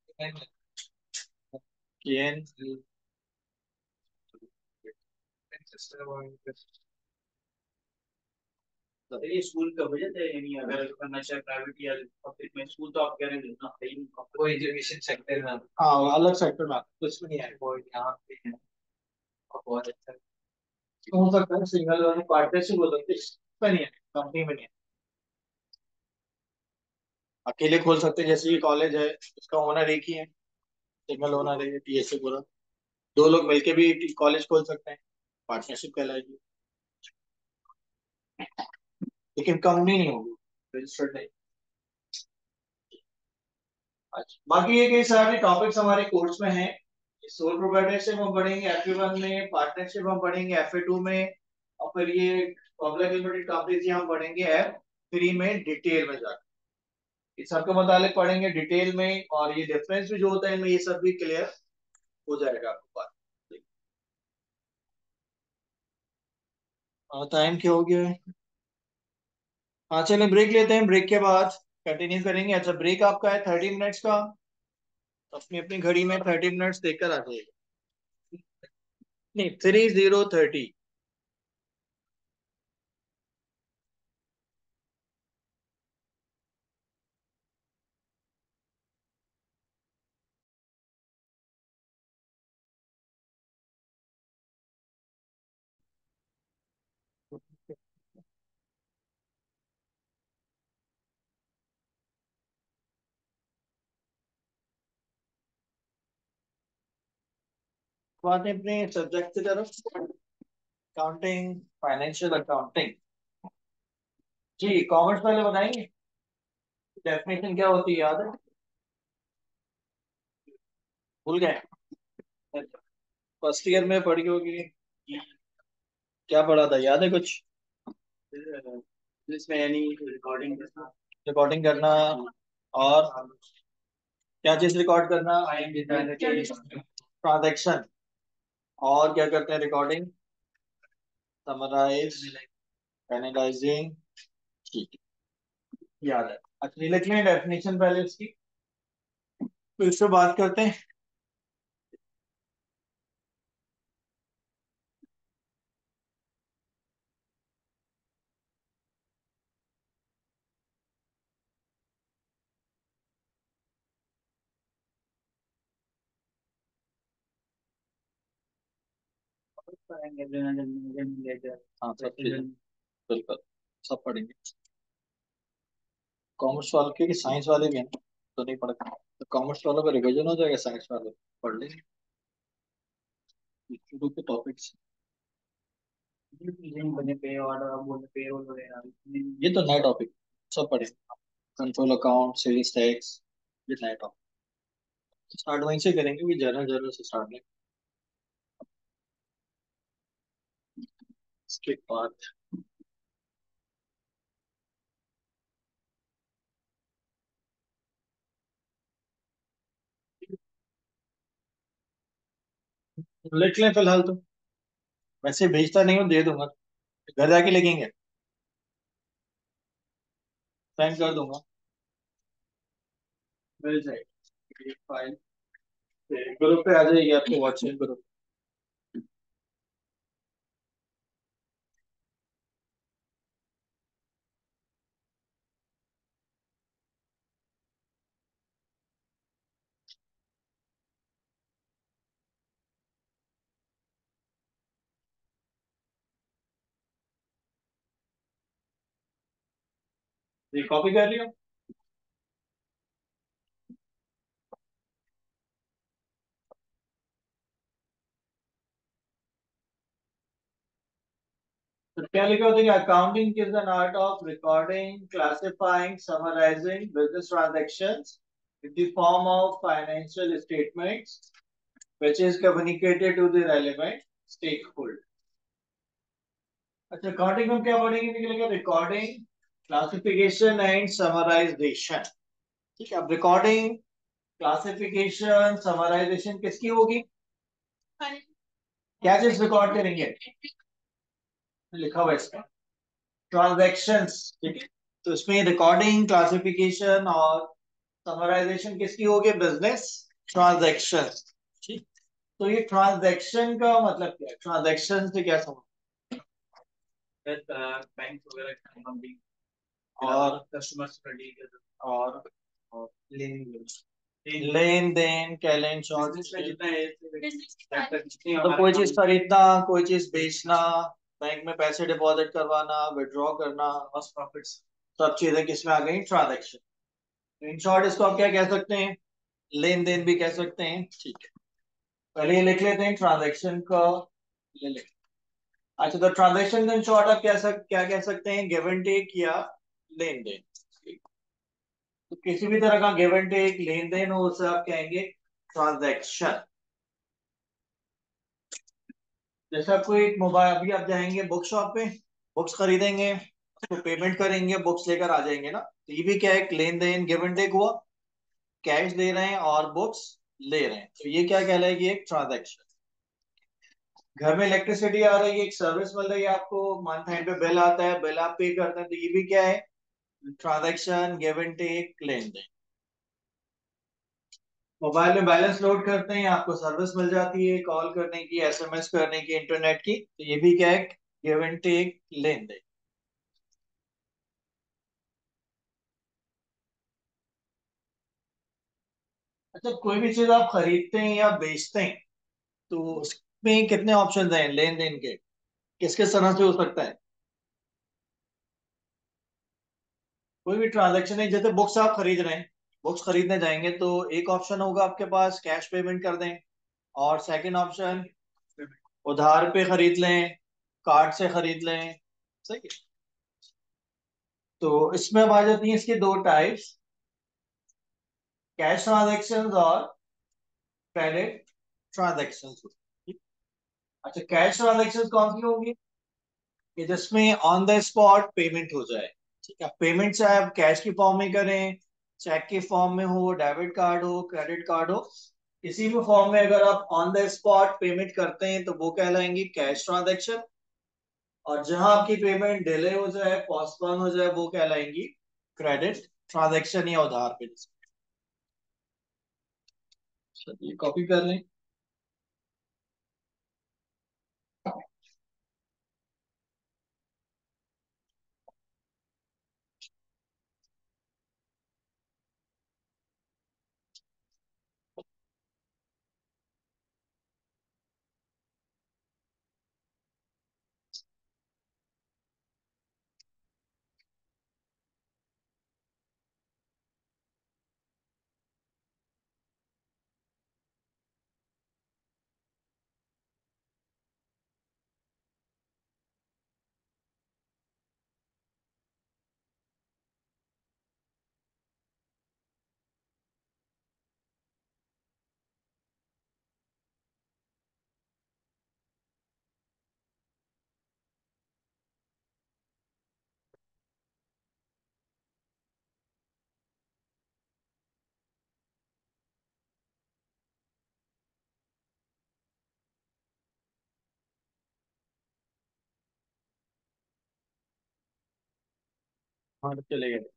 केन, ये स्कूल का बजट है, यानी अगर करना चाहे प्राइवेट या पब्लिक में, स्कूल तो आप कह रहे हैं ना, वो एजुकेशन सेक्टर में, हाँ वो अलग सेक्टर में आता है, तो इसमें नहीं है, वो यहाँ पे है। और बहुत अच्छा हो सकता है, सिंगल वाले पार्टनरशिप हो सकती है, इसमें नहीं है, कंपनी में नहीं है। अकेले खोल सकते हैं, जैसे ये कॉलेज है, इसका ओनर एक ही है, सिंगल ओनर है, टीएसए पूरा। दो लोग मिलके भी कॉलेज खोल सकते हैं, पार्टनरशिप कहलाएगी, लेकिन कंपनी नहीं होगी, रजिस्टर्ड नहीं। अच्छा, बाकी ये कई सारे टॉपिक्स हमारे कोर्स में हैं। सोल प्रोप्राइटरशिप हम पढ़ेंगे FA1 में, पार्टनरशिप हम पढ़ेंगे FA2 में, और फिर ये पब्लिक लिमिटेड कंपनीज ये हम पढ़ेंगे F3 में डिटेल में जाकर। इस सबके मुताबिक पढ़ेंगे डिटेल में, और ये डिफरेंस भी जो होता है इनमें, ये सब भी क्लियर हो जाएगा आपको बात। टाइम क्या हो गया है? हाँ चलिए ब्रेक लेते हैं, ब्रेक के बाद कंटिन्यू करेंगे। अच्छा, ब्रेक आपका है 30 मिनट्स का, अपनी अपनी घड़ी में 30 मिनट्स देकर आ जाइएगा। नहीं, 30:30। बात है अपने सब्जेक्ट की तरफ, अकाउंटिंग, फाइनेंशियल अकाउंटिंग। जी, कॉमर्स वाले बताएंगे डेफिनेशन क्या होती है, याद है? भूल गए? फर्स्ट ईयर में पढ़ी होगी, क्या पढ़ा था, याद है कुछ? इसमें यानी रिकॉर्डिंग करना, रिकॉर्डिंग करना, और क्या चीज रिकॉर्ड करना, ट्रांजैक्शन, और क्या करते हैं रिकॉर्डिंग, समराइज, एनालाइजिंग। ठीक है, याद है। अच्छा, लिख लें डेफिनेशन पहले इसकी, फिर इससे बात करते हैं। हाँ सब चीजें, बिल्कुल सब पढ़ेंगे। कॉमर्स वालों के, साइंस वाले भी हैं ना, तो नहीं पढ़ते, तो कॉमर्स वालों का रिवीजन हो जाएगा, साइंस वालों पढ़ लेंगे शुरू के टॉपिक्स। बने पे और बोलने पे वगैरह, ये तो नया टॉपिक, सब पढ़े। कंट्रोल अकाउंट, सेल्स टैक्स, ये नया टॉपिक, स्टार्ट वहीं से करेंगे, कि जर्नल जर्नल से स्टार्ट लेंगे इसके बाद। लिख लें फिलहाल तो, वैसे भेजता नहीं हूँ, दे दूंगा, घर जाके लिखेंगे, सेंड कर दूंगा, मिल जाएगी फाइल, ग्रुप पे आ जाएगी आपके व्हाट्सएप ग्रुप। ये कॉपी कर लियो। तो क्या लिखा होता है कि accounting is an art of recording, classifying, summarising business transactions in the form of financial statements which is communicated to the relevant stakeholder। अच्छा, अकाउंटिंग में हम क्या पढ़ेंगे? निकलेगा रिकॉर्डिंग, क्लासिफिकेशन एंड समराइजेशन। ठीक है, अब रिकॉर्डिंग, क्लासिफिकेशन, समराइजेशन किसकी होगी? क्या चीज रिकॉर्ड करेंगे? लिखा हुआ है इसका ट्रांजैक्शंस। ठीक है, तो इसमें रिकॉर्डिंग, क्लासिफिकेशन और समराइजेशन किसकी होगी? Business transaction. ठीक, तो ये ट्रांजैक्शन का मतलब क्या है? ट्रांजैक्शन से क्या समझ? बैंक वगैरह की फंडिंग और कस्टमर्स का डील और लेन देन, कैलेंड शॉर्ट, तो कोई चीज खरीदना, कोई चीज बेचना, बैंक में पैसे डिपॉजिट करवाना, विड्रॉ करना, बस प्रॉफिट्स, सब चीजें किसमें आ गई? ट्रांजैक्शन। इन शॉर्ट इसको आप क्या कह सकते हैं? लेन देन भी कह सकते हैं। ठीक है, पहले ये लिख लेते हैं ट्रांजैक्शन का। ये लिख, अच्छा, तो ट्रांजैक्शन इन शॉर्ट आप क्या कह सकते हैं? गिव एंड टेक या लेन देन। तो किसी भी तरह का गिव एंड टेक, लेन देन हो, उसे आप कहेंगे ट्रांजैक्शन। जैसे आपको एक मोबाइल, अभी आप जाएंगे बुक शॉप पे, बुक्स खरीदेंगे, तो पेमेंट करेंगे, बुक्स लेकर आ जाएंगे ना, तो ये भी क्या है? लेन देन, गिव एंड टेक हुआ। कैश दे रहे हैं और बुक्स ले रहे हैं, तो ये क्या कहलाएगी? एक ट्रांजैक्शन। घर में इलेक्ट्रिसिटी आ रही है, एक सर्विस मिल रही है आपको, मंथ एंड पे बिल आता है, बिल आप पे करते हैं, तो ये भी क्या है? ट्रांजैक्शन, गिव एंड टेक, लेन देन। मोबाइल में बैलेंस लोड करते हैं, आपको सर्विस मिल जाती है कॉल करने की, एसएमएस करने की, इंटरनेट की, तो ये भी क्या है? गिव एंड टेक, लेन देन। अच्छा, कोई भी चीज आप खरीदते हैं या बेचते हैं, तो उसमें कितने ऑप्शन हैं लेन देन के? किस किस तरह से हो सकता है? कोई भी ट्रांजैक्शन है, जैसे बुक्स आप खरीद रहे हैं, बुक्स खरीदने जाएंगे तो एक ऑप्शन होगा आपके पास कैश पेमेंट कर दें, और सेकंड ऑप्शन उधार पे खरीद लें, कार्ड से खरीद लें। सही है, तो इसमें अब आ जाती हैं इसके दो टाइप्स, कैश ट्रांजैक्शंस और क्रेडिट ट्रांजैक्शंस। अच्छा, कैश ट्रांजैक्शंस कौन सी होंगी? कि जिसमें ऑन द स्पॉट पेमेंट हो जाए। ठीक है, पेमेंट चाहे आप कैश की फॉर्म में करें, चेक के फॉर्म में हो, डेबिट कार्ड हो, क्रेडिट कार्ड हो, किसी भी फॉर्म में अगर आप ऑन द स्पॉट पेमेंट करते हैं तो वो कहलाएंगी कैश ट्रांजैक्शन। और जहां आपकी पेमेंट डिले हो जाए, पोस्टपोन हो जाए, वो कहलाएंगी क्रेडिट ट्रांजैक्शन या उधार पे। चलिए कॉपी कर लें। हाँ, चले गए।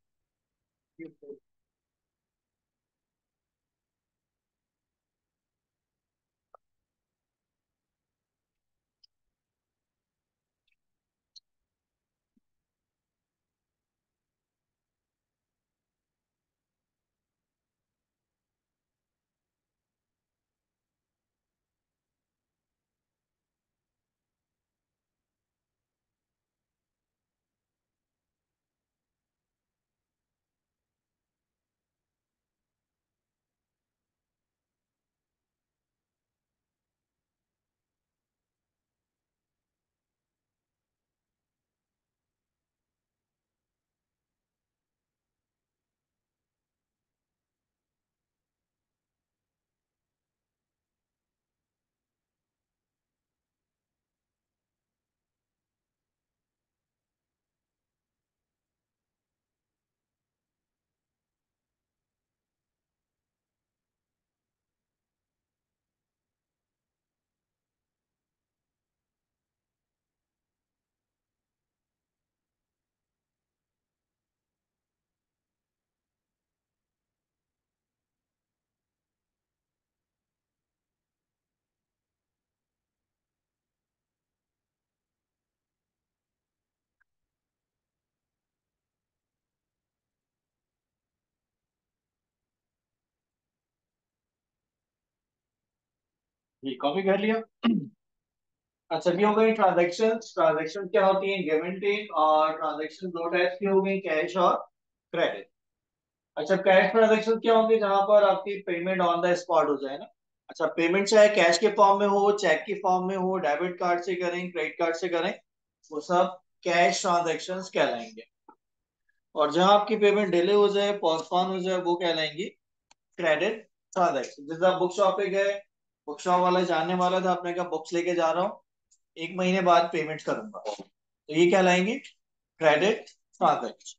ये कॉपी कर लिया। अच्छा, ये हो गई ट्रांजेक्शन। ट्रांजेक्शन क्या होती है? Give and take. और ट्रांजेक्शन दो टाइप की हो गई, कैश और क्रेडिट। अच्छा, कैश ट्रांजेक्शन क्या होंगे? जहां पर आपकी पेमेंट ऑन द स्पॉट हो जाए ना। अच्छा, पेमेंट चाहे कैश के फॉर्म में हो, चेक के फॉर्म में हो, डेबिट कार्ड से करें, क्रेडिट कार्ड से करें, वो सब कैश ट्रांजेक्शंस कहलाएंगे। और जहां आपकी पेमेंट डिले हो जाए, पोस्टपोन हो जाए, वो कहलाएंगी क्रेडिट ट्रांजेक्शन। जैसे आप बुक शॉप पे गए, बुक शॉप वाला जानने वाला था, आपने कहा बुक्स लेके जा रहा हूँ, 1 महीने बाद पेमेंट करूंगा, तो ये कहलाएंगी क्रेडिट ट्रांजेक्शन।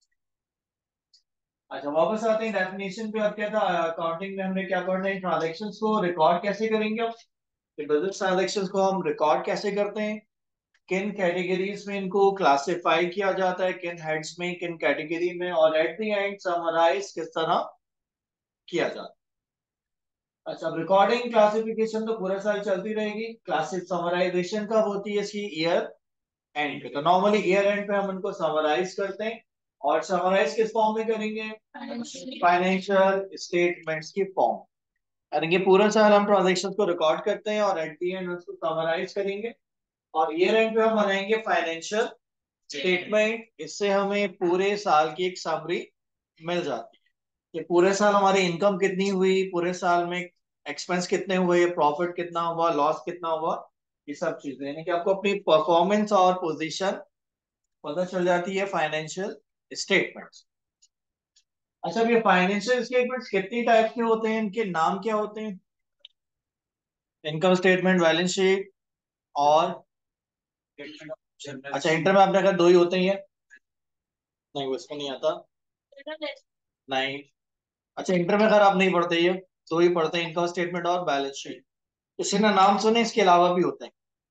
अच्छा, वापस आते हैं डेफिनेशन पे। अब क्या था अकाउंटिंग में, हमने क्या पढ़ना है? ट्रांजेक्शन्स को रिकॉर्ड कैसे करेंगे हम? बिजनेस ट्रांजेक्शंस को हम रिकॉर्ड कैसे करते हैं? किन कैटेगरीज में इनको क्लासिफाई किया जाता है, किन हेड्स में, किन कैटेगरी में, और एट द एंड समराइज किस तरह किया जाता है? अच्छा, रिकॉर्डिंग क्लासिफिकेशन तो पूरा साल चलती रहेगी। क्लासिक समराइजेशन कब होती है इसकी? ईयर एंड पे। तो नॉर्मली ईयर एंड पे हम उनको समराइज करते हैं। और समराइज किस फॉर्म में करेंगे? फाइनेंशियल स्टेटमेंट्स की फॉर्म। यानी कि पूरा साल हम ट्रांजेक्शन को रिकॉर्ड करते हैं और एट द एंड उसको समराइज करेंगे। और ईयर एंड पे हम बनाएंगे फाइनेंशियल स्टेटमेंट। इससे हमें पूरे साल की एक समरी मिल जाती है कि पूरे साल हमारी इनकम कितनी हुई, पूरे साल में एक्सपेंस कितने हुए, प्रॉफिट कितना हुआ, लॉस कितना हुआ, ये सब चीजें। यानी कि आपको अपनी परफॉर्मेंस और पोजीशन पता चल जाती है फाइनेंशियल स्टेटमेंट्स। अच्छा, अब ये फाइनेंशियल स्टेटमेंट्स कितनी टाइप के होते हैं, इनके नाम क्या होते हैं? इनकम स्टेटमेंट, बैलेंस शीट, और अच्छा, इंटर में आपने कहा दो ही होते हैं ये? नहीं, वो इसमें नहीं आता। नहीं। अच्छा, इंटर में अगर आप नहीं पढ़ते ये, दो ही पढ़ते हैं, इनकम स्टेटमेंट और बैलेंस शीट। इससे ना नाम सुने, इसके अलावा भी होते हैं।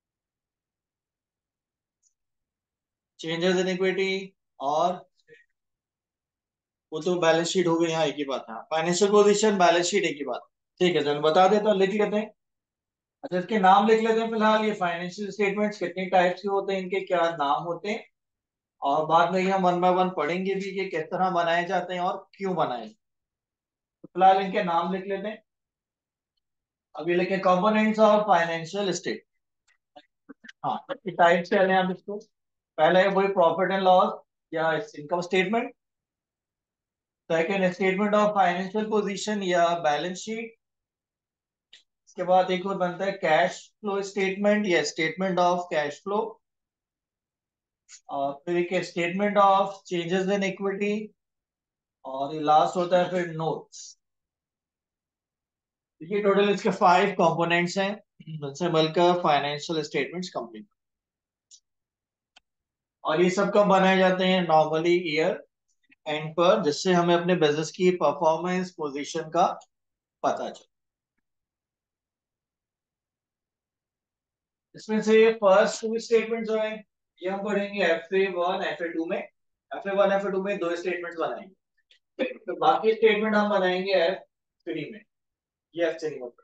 चेंजेस इन इक्विटी, और वो तो बैलेंस शीट हो गई। यहाँ एक ही बात है, फाइनेंशियल पोजीशन, बैलेंस शीट एक ही बात। ठीक है, चलो बता देता हूँ, लिख लेते हैं। अच्छा, इसके नाम लिख लेते हैं फिलहाल। ये फाइनेंशियल स्टेटमेंट्स कितने टाइप्स के होते हैं, इनके क्या नाम होते हैं, और बाद में ये हम वन बाय वन पढ़ेंगे भी कि किस तरह बनाए जाते हैं और क्यों बनाए जाते हैं। तो फिलहाल इनके नाम लिख लेते हैं। अभी लिखे कंपोनेंट्स ऑफ फाइनेंशियल स्टेट। हाँ, टाइप्स क्या हैं आप इसको? पहला है वही प्रॉफिट एंड लॉस या income statement. Second, statement of financial position या बैलेंस शीट। इसके बाद एक और बनता है कैश फ्लो स्टेटमेंट या स्टेटमेंट ऑफ कैश फ्लो। और फिर एक statement of changes in equity. और ये लास्ट होता है फिर नोट्स। ये टोटल इसके 5 कंपोनेंट्स हैं जिनसे मिलकर फाइनेंशियल स्टेटमेंट्स कंप्लीट। और ये सब कब बनाए जाते हैं? नॉर्मली ईयर एंड पर, जिससे हमें अपने बिजनेस की परफॉर्मेंस पोजीशन का पता चले। इसमें से फर्स्ट 2 स्टेटमेंट जो है, ये हम पढ़ेंगे FA1 FA2 में। FA1 FA2 में दो स्टेटमेंट्स बनाएंगे, तो बाकी स्टेटमेंट हम बनाएंगे F3 में। ये F3 में।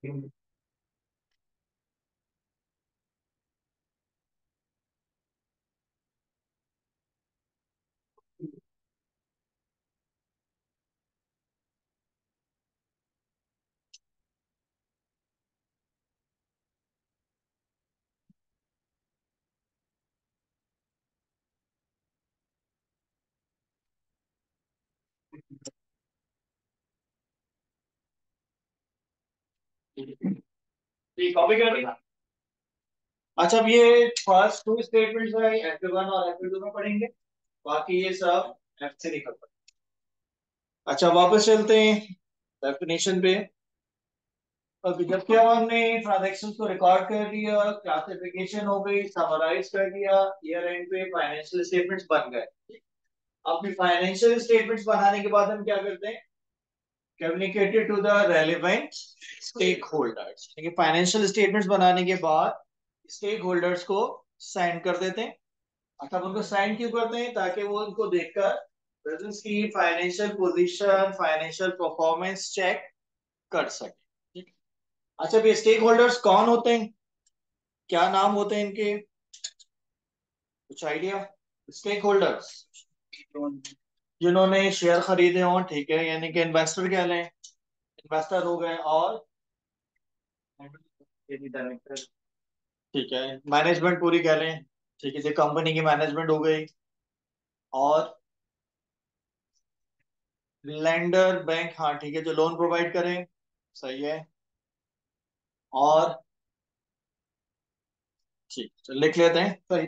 कॉपी कर दी। अच्छा, अब ये फर्स्ट टू स्टेटमेंट्स है, F1 और F2 में पढ़ेंगे, बाकी ये सब F से निकल पड़े। अच्छा, वापस चलते हैं डेफिनेशन पे। अब जबकि अब हमने ट्रांजैक्शंस को रिकॉर्ड कर लिया, क्लासिफिकेशन हो गई, समराइज कर दिया, ईयर एंड पे फाइनेंशियल स्टेटमेंट्स बन गए। अब फाइनेंशियल स्टेटमेंट्स बनाने के बाद हम क्या करते हैं, communicated to the relevant stakeholders. Financial statements बनाने के बाद स्टेक होल्डर्स को साइन कर देते हैं। अच्छा, अब उनको साइन क्यों करते हैं, ताकि वो उनको देखकर बिजनेस की financial position, financial performance check कर सके। ठीक। अच्छा, ये स्टेक होल्डर्स कौन होते हैं, क्या नाम होते हैं इनके, कुछ आइडिया? स्टेक होल्डर्स जिन्होंने शेयर खरीदे हों, ठीक है, यानी कि इन्वेस्टर कह लें, इन्वेस्टर हो गए, और ठीक है, मैनेजमेंट पूरी कह लें, ठीक है जी, कंपनी की मैनेजमेंट हो गई, और लेंडर बैंक, हाँ ठीक है, जो लोन प्रोवाइड करें, सही है, और ठीक, तो लिख लेते हैं, सही।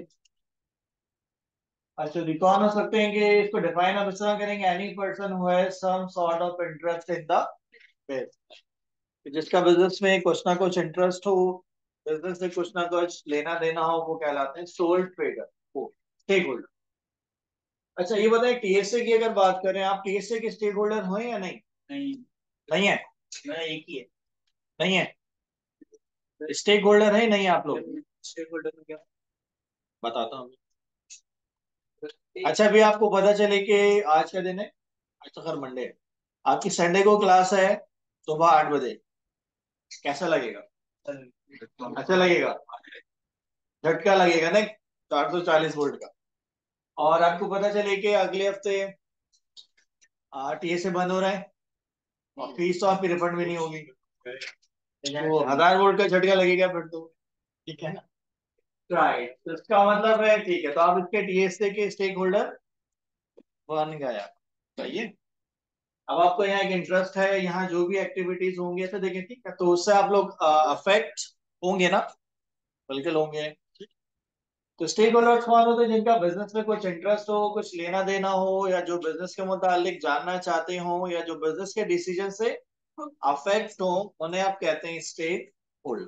अच्छा जी, कौन हो सकते हैं कि इसको डिफाइन अब इस तरह करेंगे, any person who has some sort of interest in the business, जिसका बिजनेस में कुछ ना कुछ इंटरेस्ट हो, बिजनेस से कुछ ना कुछ लेना देना हो, वो कहलाते हैं सोल ट्रेडर, वो स्टेक होल्डर। अच्छा, ये बताएं, टीएसए की अगर बात करें, आप टीएसए के स्टेक होल्डर हो या नहीं? नहीं, नहीं है, मैं एक ही है, नहीं है, स्टेक होल्डर है नहीं आप लोग? स्टेक होल्डर में क्या, बताता हूँ। अच्छा, अभी आपको पता चले कि आज का दिन है, आज तो खैर मंडे है, आपकी संडे को क्लास है सुबह 8 बजे, कैसा लगेगा? अच्छा लगेगा, झटका लगेगा नहीं, 440 वोल्ट का। और आपको पता चले कि अगले हफ्ते टीएसए बंद हो रहा है, और फीस तो आपकी रिफंड भी नहीं होगी, तो 1000 वोल्ट का झटका लगेगा फिर तो, ठीक है ना? राइट, तो इसका मतलब है, ठीक है, तो आप इसके टीएसए के स्टेक होल्डर बन गया, सही है। अब आपको यहाँ एक इंटरेस्ट है, यहाँ जो भी एक्टिविटीज होंगी ऐसे देखें, ठीक है, तो उससे आप लोग अफेक्ट होंगे ना, बिल्कुल होंगे। तो स्टेक होल्डर्स कौन होते हैं, जिनका बिजनेस में कुछ इंटरेस्ट हो, कुछ लेना देना हो, या जो बिजनेस के मुतालिक जानना चाहते हो, या जो बिजनेस के डिसीजन से अफेक्ट हो, उन्हें आप कहते हैं स्टेक होल्डर।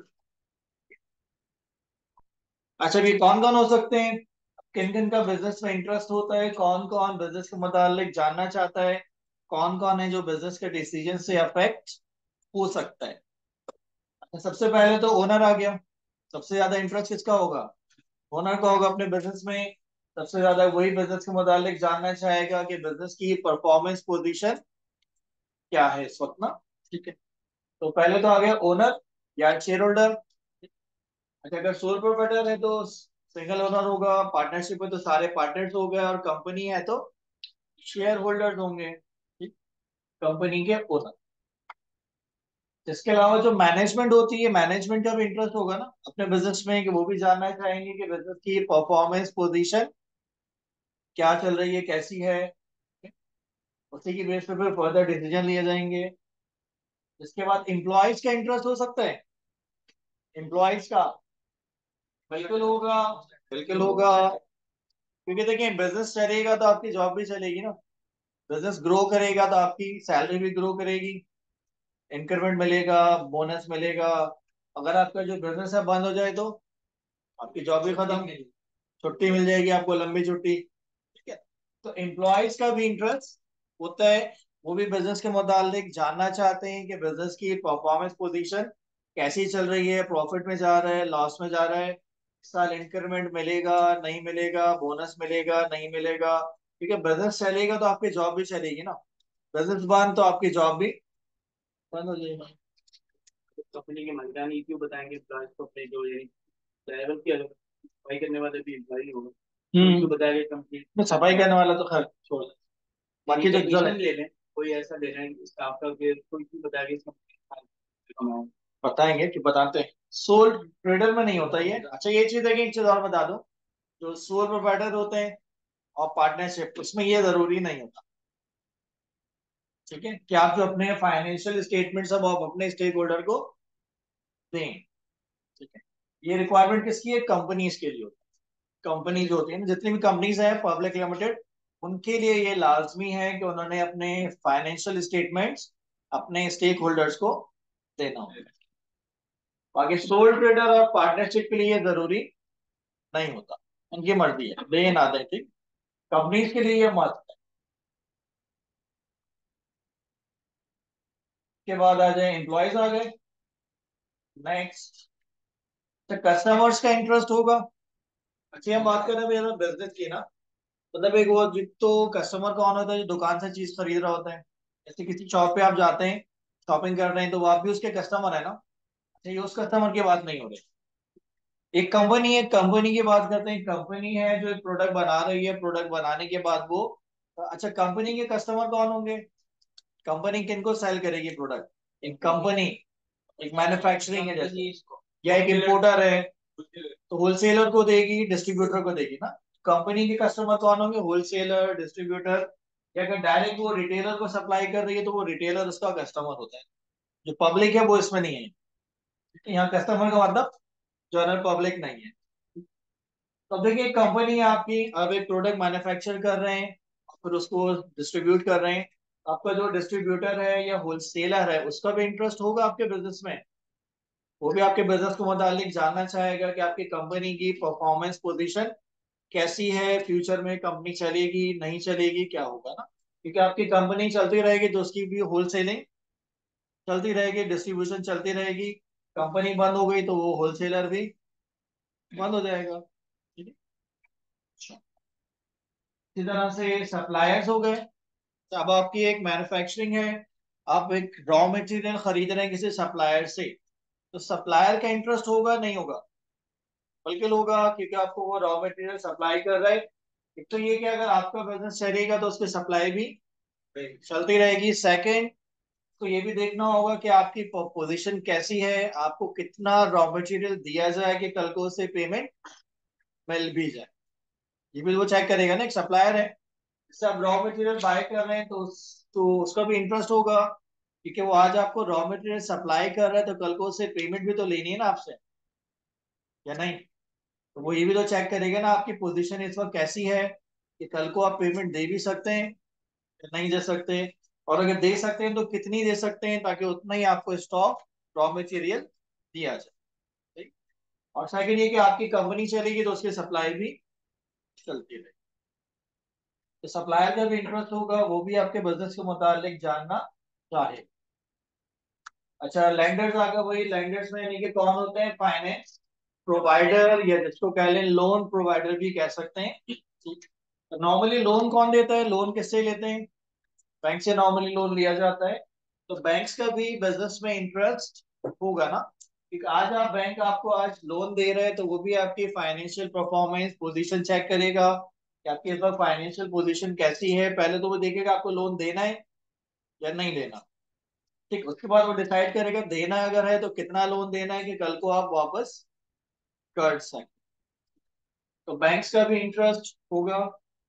अच्छा, ये कौन कौन हो सकते हैं, किन किन का बिजनेस में इंटरेस्ट होता है, कौन कौन बिजनेस के मुतालिक जानना चाहता है, कौन कौन है जो बिजनेस के डिसीजन से अफेक्ट हो सकता है? अच्छा, सबसे पहले तो ओनर आ गया, सबसे ज्यादा इंटरेस्ट किसका होगा, ओनर का होगा अपने बिजनेस में, सबसे ज्यादा वही बिजनेस के मुतालिक जानना चाहेगा कि बिजनेस की परफॉर्मेंस पोजीशन क्या है इस वक्त ना, ठीक है। तो पहले तो आ गया ओनर या शेयर होल्डर। अच्छा, अगर सोल प्रोप्राइटर है तो सिंगल ओनर होगा, पार्टनरशिप है तो सारे पार्टनर्स हो गए, और कंपनी है तो शेयर होल्डर्स होंगे, ठीक, कंपनी के ओनर। इसके अलावा जो मैनेजमेंट होती है, मैनेजमेंट का भी इंटरेस्ट होगा ना अपने बिजनेस में, कि वो भी जानना चाहेंगे कि बिजनेस की परफॉर्मेंस पोजीशन क्या चल रही है, कैसी है, उसी की बेस पे फिर फर्दर डिसीजन लिए जाएंगे। इसके बाद एम्प्लॉयज का इंटरेस्ट हो सकता है, एम्प्लॉयज का बिल्कुल होगा, बिल्कुल होगा, क्योंकि देखिए बिजनेस चलेगा तो आपकी जॉब भी चलेगी ना, बिजनेस ग्रो करेगा तो आपकी सैलरी भी ग्रो करेगी, इंक्रीमेंट मिलेगा, बोनस मिलेगा। अगर आपका जो बिजनेस है बंद हो जाए तो आपकी जॉब भी खत्म, छुट्टी मिल जाएगी आपको, लंबी छुट्टी, ठीक है। तो एम्प्लॉयज का भी इंटरेस्ट होता है, वो भी बिजनेस के मुतालिक जानना चाहते हैं कि बिजनेस की परफॉर्मेंस पोजीशन कैसी चल रही है, प्रॉफिट में जा रहा है, लॉस में जा रहा है, इस साल इंक्रीमेंट मिलेगा नहीं मिलेगा, बोनस मिलेगा नहीं मिलेगा, क्योंकि बिजनेस चलेगा तो आपकी जॉब भी चलेगी ना, बिजनेस बंद तो आपकी जॉब भी बंद हो जाएगी। कंपनी के मालिकाना नीतियों बताएंगे, प्लस तो अपने जो ये लेवल की सफाई करने वाले भी एम्प्लॉई होगा, उनको बताएगा कंपनी तो सफाई करने वाला तो खैर छोड़ दे। बाकी जो टेक्नीशियन ले लें, कोई ऐसा ले लें स्टाफ का कि कोई भी बताएगा इस कंपनी। बताएंगे कि बताते हैं। सोल ट्रेडर में नहीं होता ये। अच्छा ये चीज है कि एक चीज और बता दो, जो सोल प्रोवाइडर होते हैं और पार्टनरशिप, उसमें ये जरूरी नहीं होता, ठीक है, कि आप जो अपने फाइनेंशियल स्टेटमेंट सब आप अपने स्टेक होल्डर को दें, ठीक है। ये रिक्वायरमेंट किसकी है? कंपनीज के लिए होता है। कंपनी जो होती है ना, जितनी भी कंपनीज है पब्लिक लिमिटेड, उनके लिए ये लाजमी है कि उन्होंने अपने फाइनेंशियल स्टेटमेंट्स अपने स्टेक होल्डर्स को देना होगा। बाकी सोल ट्रेडर और पार्टनरशिप के लिए ये जरूरी नहीं होता, उनकी मर्जी है, दे ना दे, ठीक। कंपनीज के लिए ये मस्त है। के बाद आ जाए एम्प्लॉयज आ गए। नेक्स्ट, तो कस्टमर्स का इंटरेस्ट होगा। अच्छी हम बात कर रहे हैं बिजनेस की ना, मतलब एक वो तो कस्टमर कौन होता है? जो दुकान से चीज खरीद रहा होता है। जैसे किसी शॉप पे आप जाते हैं, शॉपिंग कर रहे हैं, तो वो आप भी उसके कस्टमर है ना। अच्छा ये उस कस्टमर की बात नहीं हो रही। एक कंपनी है, कंपनी की बात करते हैं। कंपनी है जो एक प्रोडक्ट बना रही है, प्रोडक्ट बनाने के बाद वो, अच्छा कंपनी के कस्टमर कौन होंगे? कंपनी किनको सेल करेगी प्रोडक्ट? एक कंपनी, एक मैन्युफैक्चरिंग है जैसे, या एक इम्पोर्टर है, तो होलसेलर को देगी, डिस्ट्रीब्यूटर को देगी ना। कंपनी के कस्टमर कौन होंगे? होलसेलर, डिस्ट्रीब्यूटर, या अगर डायरेक्ट वो रिटेलर को सप्लाई कर रही है तो वो रिटेलर उसका कस्टमर होता है। जो पब्लिक है वो इसमें नहीं है। यहाँ कस्टमर का मतलब जनरल पब्लिक नहीं है। तो देखिए कंपनी है आपकी, अब एक प्रोडक्ट मैन्युफैक्चर कर रहे हैं, फिर उसको डिस्ट्रीब्यूट कर रहे हैं। आपका जो डिस्ट्रीब्यूटर है या होलसेलर है, उसका भी इंटरेस्ट होगा आपके बिजनेस में। वो भी आपके बिजनेस को मुतालिक जानना चाहेगा कि आपकी कंपनी की परफॉर्मेंस पोजीशन कैसी है, फ्यूचर में कंपनी चलेगी नहीं चलेगी, क्या होगा ना। क्योंकि आपकी कंपनी चलती रहेगी तो उसकी भी होलसेलिंग चलती रहेगी, डिस्ट्रीब्यूशन चलती रहेगी। कंपनी बंद हो गई तो वो होलसेलर भी बंद हो जाएगा, ठीक है। अच्छा, इसी तरह से सप्लायर्स हो गए। तो अब आपकी एक मैन्युफैक्चरिंग है, आप एक रॉ मटेरियल खरीद रहे हैं किसी सप्लायर से, तो सप्लायर का इंटरेस्ट होगा नहीं होगा? बल्कि होगा, क्योंकि आपको वो रॉ मटेरियल सप्लाई कर रहा है। एक तो ये कि अगर आपका बिजनेस चलेगा तो उसकी सप्लाई भी चलती रहेगी। सेकंड, तो ये भी देखना होगा कि आपकी पोजीशन कैसी है, आपको कितना रॉ मटेरियल दिया जाए कि कल को उसे पेमेंट मिल भी जाए। ये भी वो चेक करेगा ना, एक सप्लायर है, जैसे आप रॉ मटेरियल बाय कर रहे हैं तो उसका भी इंटरेस्ट होगा, क्योंकि वो आज आपको रॉ मटेरियल सप्लाई कर रहा है तो कल को उसे पेमेंट भी तो लेनी है ना आपसे, या नहीं? तो वो ये भी तो चेक करेगा ना आपकी पोजीशन इस वक्त कैसी है, कि कल को आप पेमेंट दे भी सकते हैं या नहीं दे सकते, और अगर दे सकते हैं तो कितनी दे सकते हैं, ताकि उतना ही आपको स्टॉक रॉ मटेरियल दिया जाए, ठीक। और सेकंड ये कि आपकी कंपनी चलेगी तो उसकी सप्लाई भी चलती रहेगी। तो सप्लायर का भी इंटरेस्ट होगा, वो भी आपके बिजनेस के मुतालिक जानना चाहे। अच्छा लेंडर्स आ गए। वही लेंडर्स में यानी कि कौन होते हैं? फाइनेंस प्रोवाइडर, या जिसको कह लें लोन प्रोवाइडर भी कह सकते हैं। तो नॉर्मली लोन कौन देता है? लोन किससे लेते हैं? बैंक से नॉर्मली लोन लिया जाता है। तो बैंक्स का भी बिजनेस में इंटरेस्ट होगा ना, क्योंकि आज आप बैंक आपको आज लोन दे रहे हैं तो वो भी आपकी फाइनेंशियल परफॉर्मेंस पोजीशन चेक करेगा कि आपकी इस वक्त फाइनेंशियल पोजीशन कैसी है। पहले तो वो देखेगा आपको लोन देना है या नहीं देना, ठीक। उसके बाद वो डिसाइड करेगा देना अगर है तो कितना लोन देना है कि कल को आप वापस कर सकें। तो बैंक्स का भी इंटरेस्ट होगा।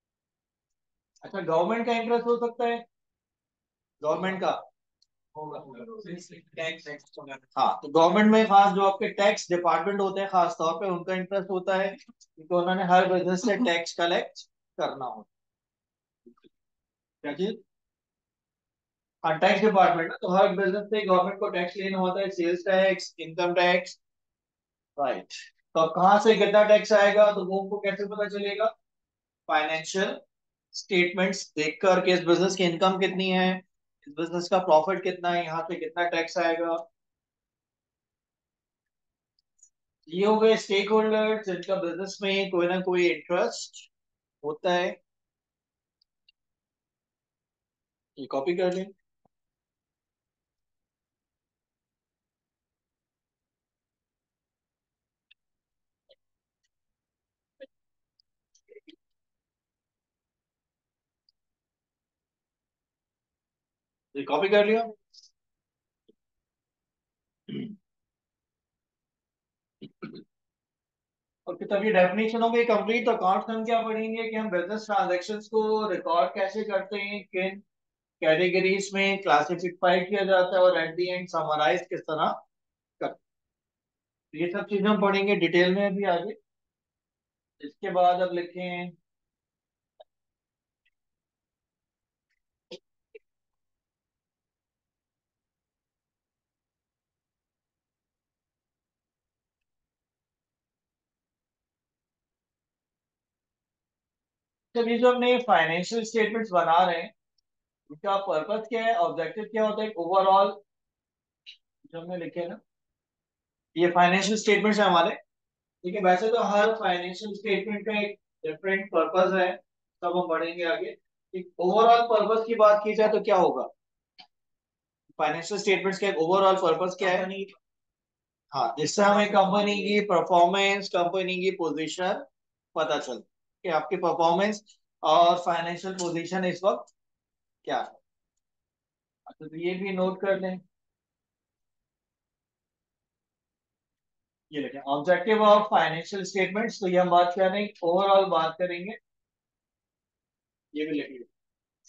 अच्छा गवर्नमेंट का इंटरेस्ट हो सकता है? गवर्नमेंट का होगा, टैक्स। हाँ, तो गवर्नमेंट में खास जो आपके टैक्स डिपार्टमेंट होते हैं खास तौर पे उनका इंटरेस्ट होता है, क्योंकि उन्होंने हर बिजनेस से टैक्स कलेक्ट करना होता है। क्या चीज? हाँ टैक्स डिपार्टमेंट ना, तो हर बिजनेस से गवर्नमेंट को टैक्स लेना होता है, sales tax, income tax, right. तो अब कहाँ से कितना टैक्स आएगा तो वो उनको कैसे पता चलेगा? फाइनेंशियल स्टेटमेंट्स देखकर कि इस बिजनेस की इनकम कितनी है, इस बिजनेस का प्रॉफिट कितना है, यहाँ पे कितना टैक्स आएगा। ये हो गए स्टेक होल्डर जिनका बिजनेस में कोई ना कोई इंटरेस्ट होता है। ये कॉपी कर लें। कॉपी कर लिया। और फिर तब ये डेफिनेशन हो गई कंप्लीट। तो अकाउंट्स हम क्या पढ़ेंगे कि हम बिजनेस ट्रांजैक्शंस को रिकॉर्ड कैसे करते हैं, किन कैटेगरीज में क्लासिफाई किया जाता है, और एट द एंड समराइज किस तरह करते हैं। ये सब चीजें हम पढ़ेंगे डिटेल में अभी आगे। इसके बाद अब लिखें ये जो हमने फाइनेंशियल स्टेटमेंट्स बना रहे हैं, इनका पर्पस क्या है, ऑब्जेक्टिव क्या होता है, ओवरऑल जो हमने लिखे हैं ना, ये फाइनेंशियल स्टेटमेंट्स है हमारे। ठीक है, वैसे तो हर फाइनेंशियल स्टेटमेंट का एक डिफरेंट पर्पस है, सब हम बढ़ेंगे आगे। एक ओवरऑल पर्पस की बात की जाए तो क्या होगा, फाइनेंशियल स्टेटमेंट्स का एक ओवरऑल पर्पस क्या है। हाँ, जिससे हमें कंपनी की परफॉर्मेंस, कंपनी की पोजीशन पता चले कि आपकी परफॉर्मेंस और फाइनेंशियल पोजीशन इस वक्त क्या है। अच्छा, तो ये भी नोट कर लें। ये लिखें ऑब्जेक्टिव ऑफ फाइनेंशियल स्टेटमेंट्स, तो ये हम बात कर रहे हैं, ओवरऑल बात करेंगे। ये भी लिख लीजिए।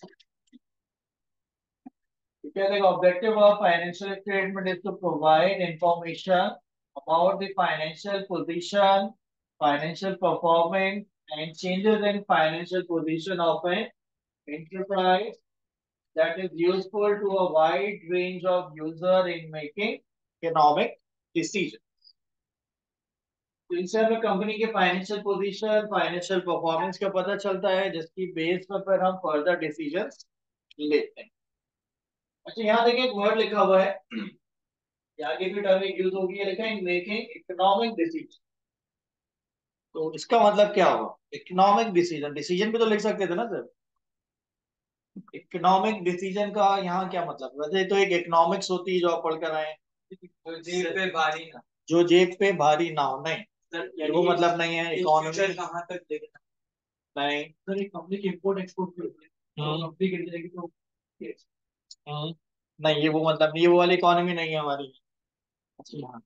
क्या है objective of financial statement is to provide information about the financial position, financial performance and changes in financial position of an enterprise that is useful to a wide range of user in making economic decisions। तो इनसे हमें company के financial position, financial performance का पता चलता है, जिसकी base पर फिर हम फर्दर डिसीजंस लेते हैं। अच्छा, यहाँ देखिए एक वर्ड लिखा हुआ है, ये आगे भी टर्म यूज होगी, ये लिखा है मेकिंग इकोनॉमिक डिसीजन। तो इसका मतलब क्या होगा, इकोनॉमिक डिसीजन, डिसीजन भी तो लिख सकते थे ना सर। इकोनॉमिक डिसीजन का यहाँ क्या मतलब, वैसे तो एक इकोनॉमिक्स होती है जो आप पढ़ कर आए हैं, जो जेब पे भारी ना, जो जेब पे भारी ना हो, नहीं सर वो मतलब नहीं है इकोनॉमी। कहाँ तक देखना। नहीं। सर एक कंपनी की इंपोर्ट एक्सपोर्ट की होती है, तो कंपनी गिर जाएगी तो हम्म, नहीं ये वो मतलब नहीं, ये वो वाली इकोनॉमी नहीं है हमारी। अच्छा,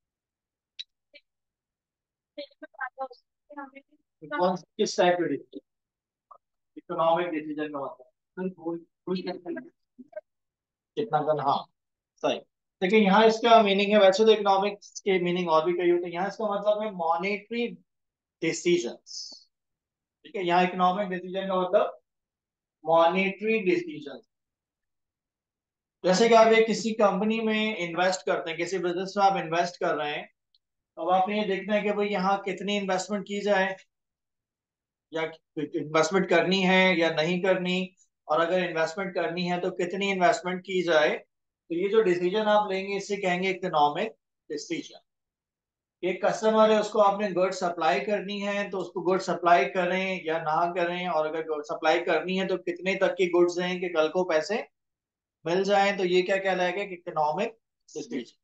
कौन किस टाइप के डिसीजन, इकोनॉमिक डिसीजन का मतलब सर कोई कैसे कितना करना, हाँ सही। लेकिन यहाँ इसका मीनिंग है, वैसे तो इकोनॉमिक्स के मीनिंग और भी कई होते हैं, यहाँ इसका मतलब है मॉनेटरी डिसीजंस। ठीक है, यहाँ इकोनॉमिक डिसीजन का मतलब मॉनेटरी डिसीजन। जैसे कि आप एक किसी कंपनी में इन्वेस्ट करते हैं, किसी बिजनेस में आप इन्वेस्ट कर रहे हैं, अब आपने ये देखना है कि भाई यहाँ कितनी इन्वेस्टमेंट की जाए, या इन्वेस्टमेंट करनी है या नहीं करनी, और अगर इन्वेस्टमेंट करनी है तो कितनी इन्वेस्टमेंट की जाए। तो ये जो डिसीजन आप लेंगे इसे कहेंगे इकोनॉमिक डिसीजन। एक कस्टमर है, उसको आपने गुड सप्लाई करनी है, तो उसको गुड सप्लाई करें या ना करें, और अगर गुड सप्लाई करनी है तो कितने तक की गुड्स हैं कि कल को पैसे मिल जाएं, तो ये क्या कहलाएगा, इकोनॉमिक डिसीजन।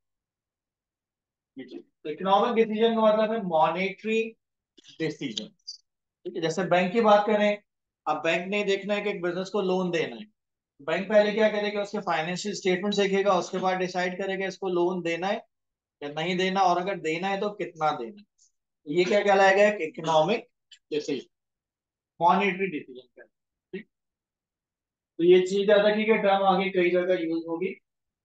तो इकोनॉमिक डिसीजन का मतलब है मॉनेटरी डिसीजन। ठीक है, जैसे बैंक की बात करें, अब बैंक ने देखना है कि एक बिजनेस को लोन देना है, बैंक पहले क्या करेगा, उसके फाइनेंशियल स्टेटमेंट देखेगा, उसके बाद डिसाइड करेगा इसको लोन देना है या नहीं देना, और अगर देना है तो कितना देना है। ये क्या कहलाएगा, एक इकोनॉमिक डिसीजन, मॉनेटरी डिसीजन का। ठीक, तो ये चीज ज्यादा की टर्म आगे कई जगह यूज होगी।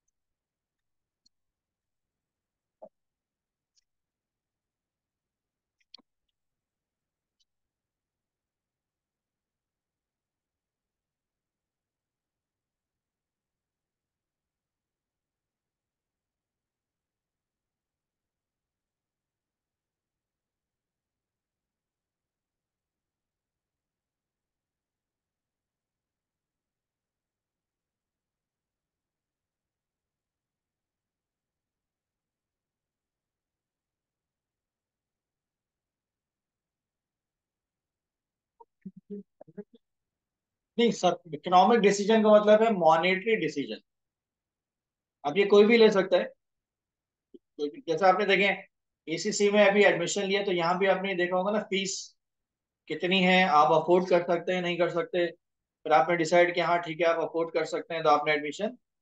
नहीं सर, इकोनॉमिक डिसीजन का मतलब है मॉनेटरी डिसीजन। अब ये कोई भी ले सकता है, जैसे आपने देखें एसीसी में अभी एडमिशन लिया, तो यहाँ भी आपने देखा होगा ना, फीस कितनी है, आप अफोर्ड कर सकते हैं नहीं कर सकते, फिर आपने डिसाइड किया हाँ ठीक है आप अफोर्ड कर सकते हैं, तो आपने एडमिशन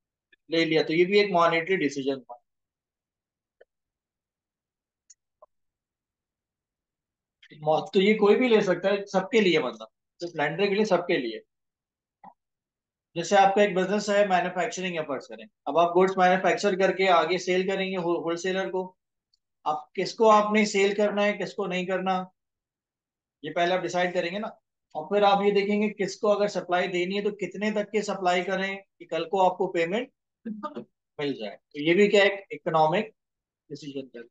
ले लिया, तो ये भी एक मॉनेटरी डिसीजन था। तो ये कोई भी ले सकता है, सबके लिए, मतलब सिर्फ लेंडर के लिए, सबके लिए। जैसे आपका एक बिजनेस है मैन्युफैक्चरिंग, या फर्ज करें अब आप गुड्स मैन्युफैक्चर करके आगे सेल करेंगे होलसेलर को। आप किसको आपने सेल करना है, किसको नहीं करना, ये पहले आप डिसाइड करेंगे ना। और फिर आप ये देखेंगे किसको अगर सप्लाई देनी है तो कितने तक के सप्लाई करें कि कल को आपको पेमेंट मिल जाए। तो ये भी क्या है, एक इकोनॉमिक डिसीजन कर।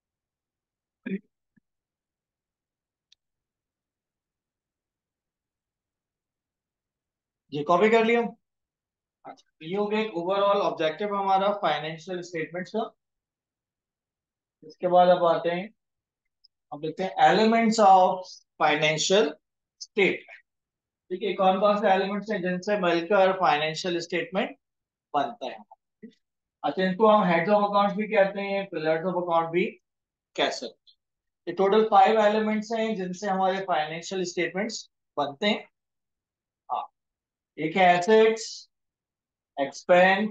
ये कॉपी कर लिया। अच्छा, तो ये हो गया एक ओवरऑल ऑब्जेक्टिव हमारा फाइनेंशियल स्टेटमेंट्स का। इसके बाद अब आते हैं, अब देखते हैं एलिमेंट्स ऑफ फाइनेंशियल स्टेटमेंट। ठीक है, कौन कौन से एलिमेंट्स हैं जिनसे मिलकर फाइनेंशियल स्टेटमेंट बनता है। अच्छा, इनको हम हेड्स ऑफ अकाउंट्स भी कहते हैं, पिलर्स ऑफ अकाउंट भी कह सकते हैं। ये टोटल 5 एलिमेंट्स हैं जिनसे हमारे फाइनेंशियल स्टेटमेंट्स बनते हैं। हाँ, एक है एसेट्स, एक्सपेंस,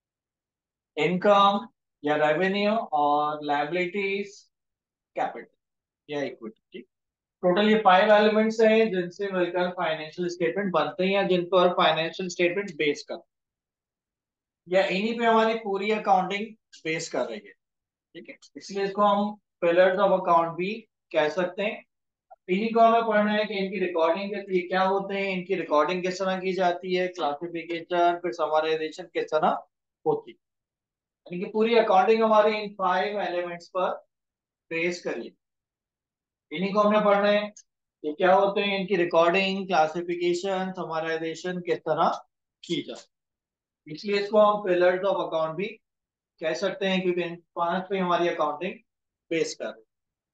इनकम या रेवेन्यू, और लायबिलिटीज, कैपिटल या इक्विटी। टोटल ये 5 एलिमेंट्स हैं जिनसे मिलकर फाइनेंशियल स्टेटमेंट बनते हैं, या जिन पर फाइनेंशियल स्टेटमेंट बेस कर, या इन्हीं पे हमारी पूरी अकाउंटिंग बेस कर रही है। ठीक है, इसलिए इसको हम पिलर्स ऑफ अकाउंट भी कह सकते हैं। इन्हीं को हमें पढ़ना है कि इनकी रिकॉर्डिंग के क्या होते हैं, इनकी रिकॉर्डिंग किस तरह की जाती है, क्लासिफिकेशन फिर समराइजेशन किस तरह होती है। यानी कि पूरी अकाउंटिंग हमारी इन 5 एलिमेंट्स पर बेस करिए। इन्हीं को हमने पढ़ना है कि क्या होते हैं, इनकी रिकॉर्डिंग, क्लासिफिकेशन, समराइजेशन किस तरह की जाए। इसलिए इसको हम पिलर्स ऑफ अकाउंट भी कह सकते हैं, क्योंकि इन 5 पे हमारी अकाउंटिंग बेस कर रही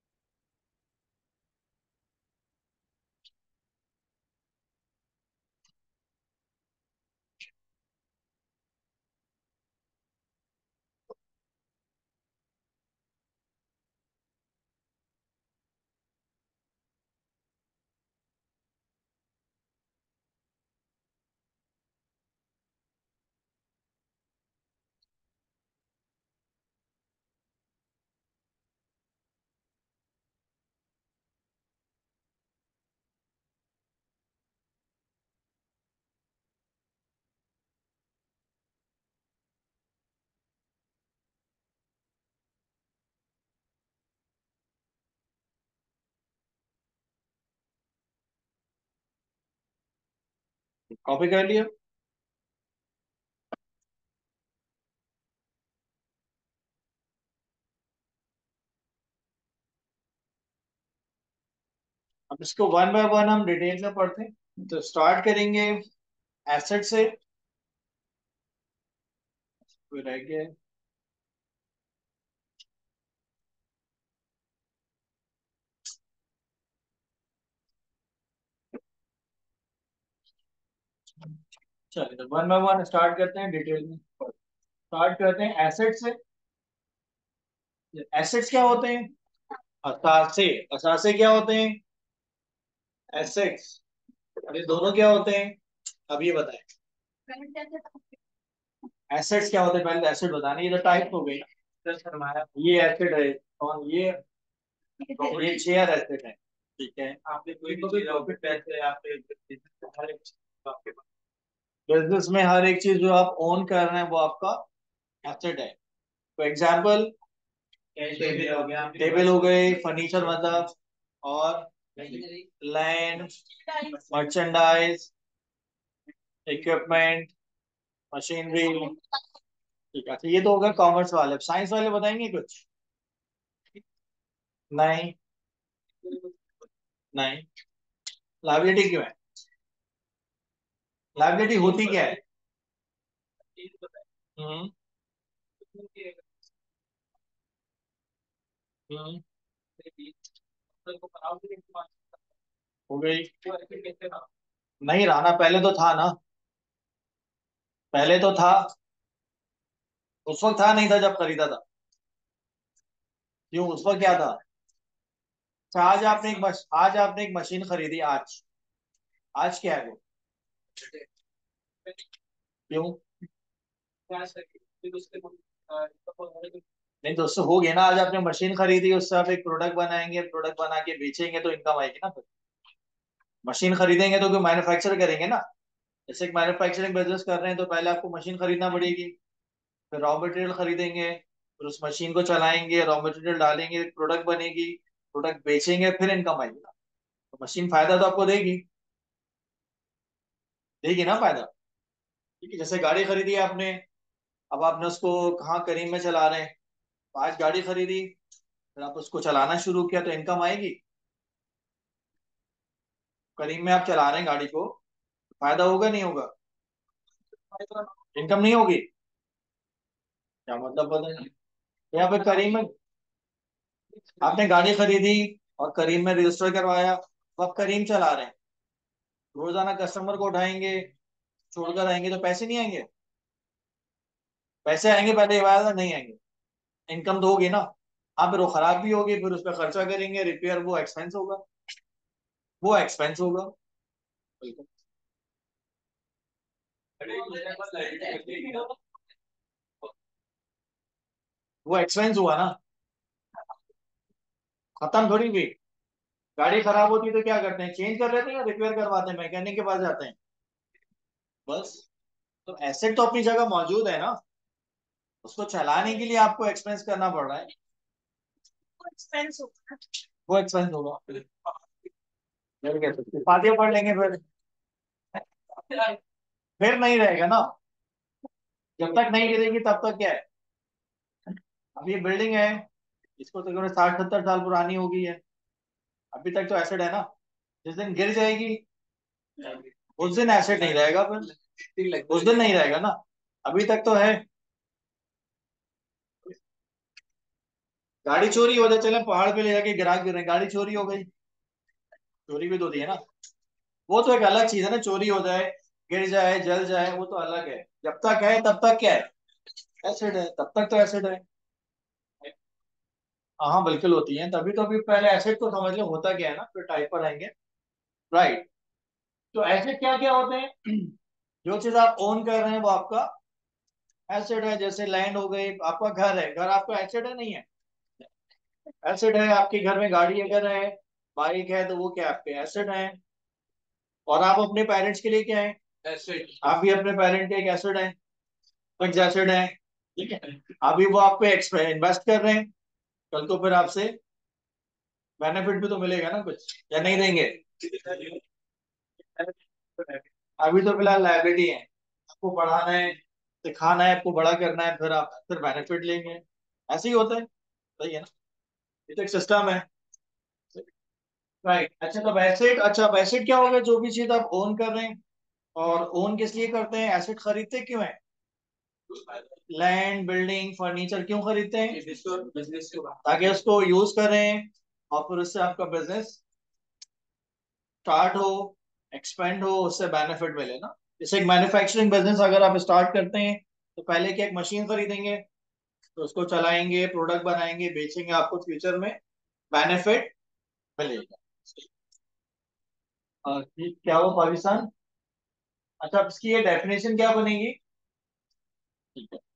है। कॉपी कर लिया। अब इसको वन बाय वन हम डिटेल में पढ़ते हैं। तो स्टार्ट करेंगे एसेट से, कोई रह गया है? चलिए, तो वन बाय वन स्टार्ट करते हैं, डिटेल में स्टार्ट करते हैं एसेट से। एसेट्स क्या होते हैं? असासे। असासे क्या होते हैं? एसेट्स। और ये दोनों क्या होते हैं? अब ये बताएं, एसेट्स क्या होते हैं, पहले एसेट बताने, ये तो टाइप हो गई। ये एसेट है, और ये शेयर एसेट है। ठीक है, आपने कोई भी चीज प्रॉफिट पैसे आपके हर एक चीज आपके पास, बिजनेस में हर एक चीज जो आप ओन कर रहे हैं वो आपका एसेट है। फॉर एग्जाम्पल, टेबल हो गया, टेबल हो गए, फर्नीचर मतलब, और लैंड, मर्चेंडाइज, इक्विपमेंट, मशीनरी। ठीक है, तो ये तो होगा कॉमर्स वाले। साइंस वाले बताएंगे कुछ? नहीं। नहीं। लाइबिलिटी क्यों है? लाइबिलिटी होती क्या है? हम्म। हम्म। हो गई। नहीं रहा ना, पहले तो था ना, पहले तो था। उस वक्त था नहीं था जब खरीदा था? क्यों, उस वक्त क्या था? अच्छा, आज आपने एक मशीन खरीदी आज। आज क्या है वो? क्यों? नहीं तो उससे हो गया ना, आज आपने मशीन खरीदी, उससे आप एक प्रोडक्ट बनाएंगे, प्रोडक्ट बना के बेचेंगे तो इनकम आएगी ना फिर। मशीन खरीदेंगे तो कोई मैन्युफैक्चर करेंगे ना। जैसे एक मैन्युफैक्चरिंग बिजनेस कर रहे हैं तो पहले आपको मशीन खरीदना पड़ेगी, फिर रॉ मटेरियल खरीदेंगे, फिर उस मशीन को चलाएंगे, रॉ मटेरियल डालेंगे, प्रोडक्ट बनेगी, प्रोडक्ट बेचेंगे, फिर इनकम आएगी ना। तो मशीन फायदा तो आपको देगी, देगी ना फायदा। ठीक है, जैसे गाड़ी खरीदी है आपने, अब आपने उसको कहाँ करीम में चला रहे हैं, तो आज गाड़ी खरीदी, फिर आप उसको चलाना शुरू किया तो इनकम आएगी। करीम में आप चला रहे हैं गाड़ी को, फायदा होगा नहीं होगा, इनकम नहीं होगी। क्या मतलब पता नहीं। या फिर करीम में आपने गाड़ी खरीदी और करीम में रजिस्टर करवाया, तो आप करीम चला रहे हैं, रोजाना कस्टमर को उठाएंगे, छोड़कर आएंगे तो पैसे नहीं आएंगे। पैसे आएंगे, पहले ये वाला नहीं आएंगे, इनकम तो होगी ना। हाँ, फिर वो खराब भी होगी, फिर उस पर खर्चा करेंगे, रिपेयर, वो एक्सपेंस होगा, वो एक्सपेंस होगा। बिल्कुल। वो एक्सपेंस हुआ ना, खत्म थोड़ी हुई। गाड़ी खराब होती है तो क्या करते हैं, चेंज कर लेते हैं या रिपेयर करवाते हैं, मैकेनिक के पास जाते हैं, बस। तो एसेट तो अपनी जगह मौजूद है ना, उसको चलाने के लिए आपको एक्सपेंस करना पड़ रहा है, वो एक्सपेंस होगा। फिर क्या सकते हैं? फातिहा पढ़ लेंगे फिर नहीं रहेगा ना। जब तक नहीं गिरेगी तब तक क्या है। अब ये बिल्डिंग है, इसको तकरीबन 60-70 साल पुरानी हो गई है, अभी तक तो एसेट है ना। जिस दिन गिर जाएगी उस दिन एसेट नहीं रहेगा, फिर उस दिन नहीं रहेगा ना, अभी तक तो है। गाड़ी चोरी हो जाए, चले पहाड़ पे ले जाके गिरा गिर गाड़ी चोरी हो गई, चोरी भी तो होती है ना। वो तो एक अलग चीज है ना, चोरी हो जाए, गिर जाए, जल जाए, वो तो अलग है। जब तक है तब तक क्या है, एसिड है, तब तक तो एसिड है। हाँ बिल्कुल होती है, तभी तो अभी पहले एसिड को समझ लो होता क्या है ना, फिर टाइप पर आएंगे। राइट। तो एसिड क्या क्या होते हैं, जो चीज आप ओन कर रहे हैं वो आपका एसिड है। जैसे लैंड हो गई, आपका घर है, घर आपका एसिड है नहीं है, एसिड है। आपके घर में गाड़ी अगर है, बाइक है, तो वो क्या आपके एसिड है। और आप अपने पेरेंट्स के लिए क्या है, एसिड। आप भी अपने पेरेंट के एक एसिड है, फिक्स एसिड है। ठीक है, अभी वो आप पे इन्वेस्ट कर रहे हैं, कल को फिर आपसे बेनिफिट भी तो मिलेगा ना कुछ, या नहीं देंगे। अभी तो फिलहाल लाइबिलिटी है, आपको पढ़ाना है, सिखाना है, आपको बड़ा करना है, फिर आप फिर बेनिफिट लेंगे। ऐसे ही होता है, सही है ना, ये तो एक सिस्टम है। राइट। अच्छा, तो एसेट, अच्छा एसेट क्या होगा, जो भी चीज आप ओन कर रहे हैं। और ओन किस लिए करते हैं, एसेट खरीदते क्यों है, लैंड, बिल्डिंग, फर्नीचर क्यों खरीदते हैं, बिजनेस ताकि उसको यूज करें, और फिर उससे आपका बिजनेस स्टार्ट हो, एक्सपेंड हो, उससे बेनिफिट मिले ना। जैसे एक मैन्युफैक्चरिंग बिजनेस अगर आप स्टार्ट करते हैं, तो पहले क्या, एक मशीन खरीदेंगे, तो उसको चलाएंगे, प्रोडक्ट बनाएंगे, बेचेंगे, आपको फ्यूचर में बेनिफिट मिलेगा। क्या वो पाकिस्तान। अच्छा, अब इसकी ये डेफिनेशन क्या बनेगी। ठीक है,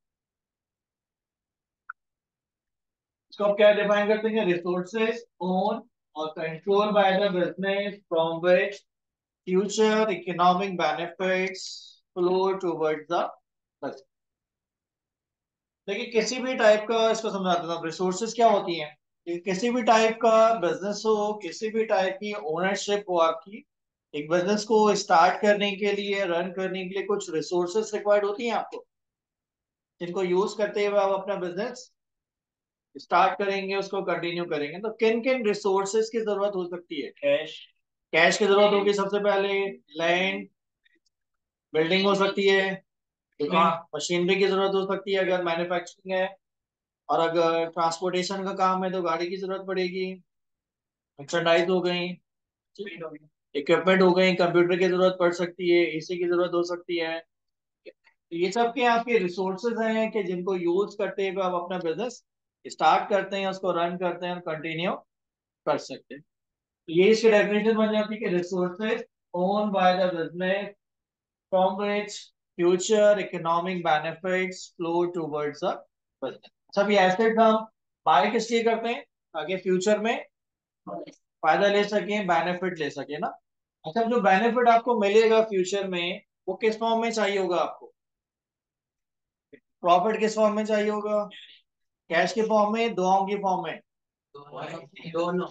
इसको आप क्या डिफाइन करते हैं, रिसोर्सेज ओन और control by the business from which future economic benefits flow towards the bus. देखिए, किसी भी टाइप का, इसको समझाता था, रिसोर्सेज क्या होती हैं, कि किसी भी टाइप का बिजनेस हो, किसी भी टाइप की ओनरशिप हो आपकी, एक बिजनेस को स्टार्ट करने के लिए, रन करने के लिए कुछ रिसोर्सेज रिक्वायर्ड होती हैं आपको, जिनको यूज करते हुए आप अपना बिजनेस स्टार्ट करेंगे, उसको कंटिन्यू करेंगे। तो किन किन रिसोर्सेज की जरूरत हो सकती है, कैश, कैश की जरूरत होगी सबसे पहले, लैंड, बिल्डिंग हो सकती है, ठीक है, मशीनरी की जरूरत हो सकती है अगर मैन्युफैक्चरिंग है, और अगर ट्रांसपोर्टेशन का काम है तो गाड़ी की जरूरत पड़ेगी, मर्चेंडाइज हो गई, इक्विपमेंट हो गई, कंप्यूटर की जरूरत पड़ सकती है, एसी की जरूरत हो सकती है। तो ये सब के आपके रिसोर्सेज हैं कि जिनको यूज करते हुए आप अपना बिजनेस स्टार्ट करते हैं, उसको रन करते हैं और कंटिन्यू कर सकते हैं। तो ये इसकी डेफिनेशन बन जाती है कि resources own by the business from which future economic benefits flow towards the business. अच्छा, अभी एसेट हम बाय किस लिए करते हैं? ताकि फ्यूचर में फायदा ले सकें, बेनिफिट ले सके ना। अच्छा, जो बेनिफिट आपको मिलेगा फ्यूचर में वो किस फॉर्म में चाहिए होगा आपको? प्रॉफिट किस फॉर्म में चाहिए होगा? कैश के फॉर्म में, दुआओं की फॉर्म में? दोनों।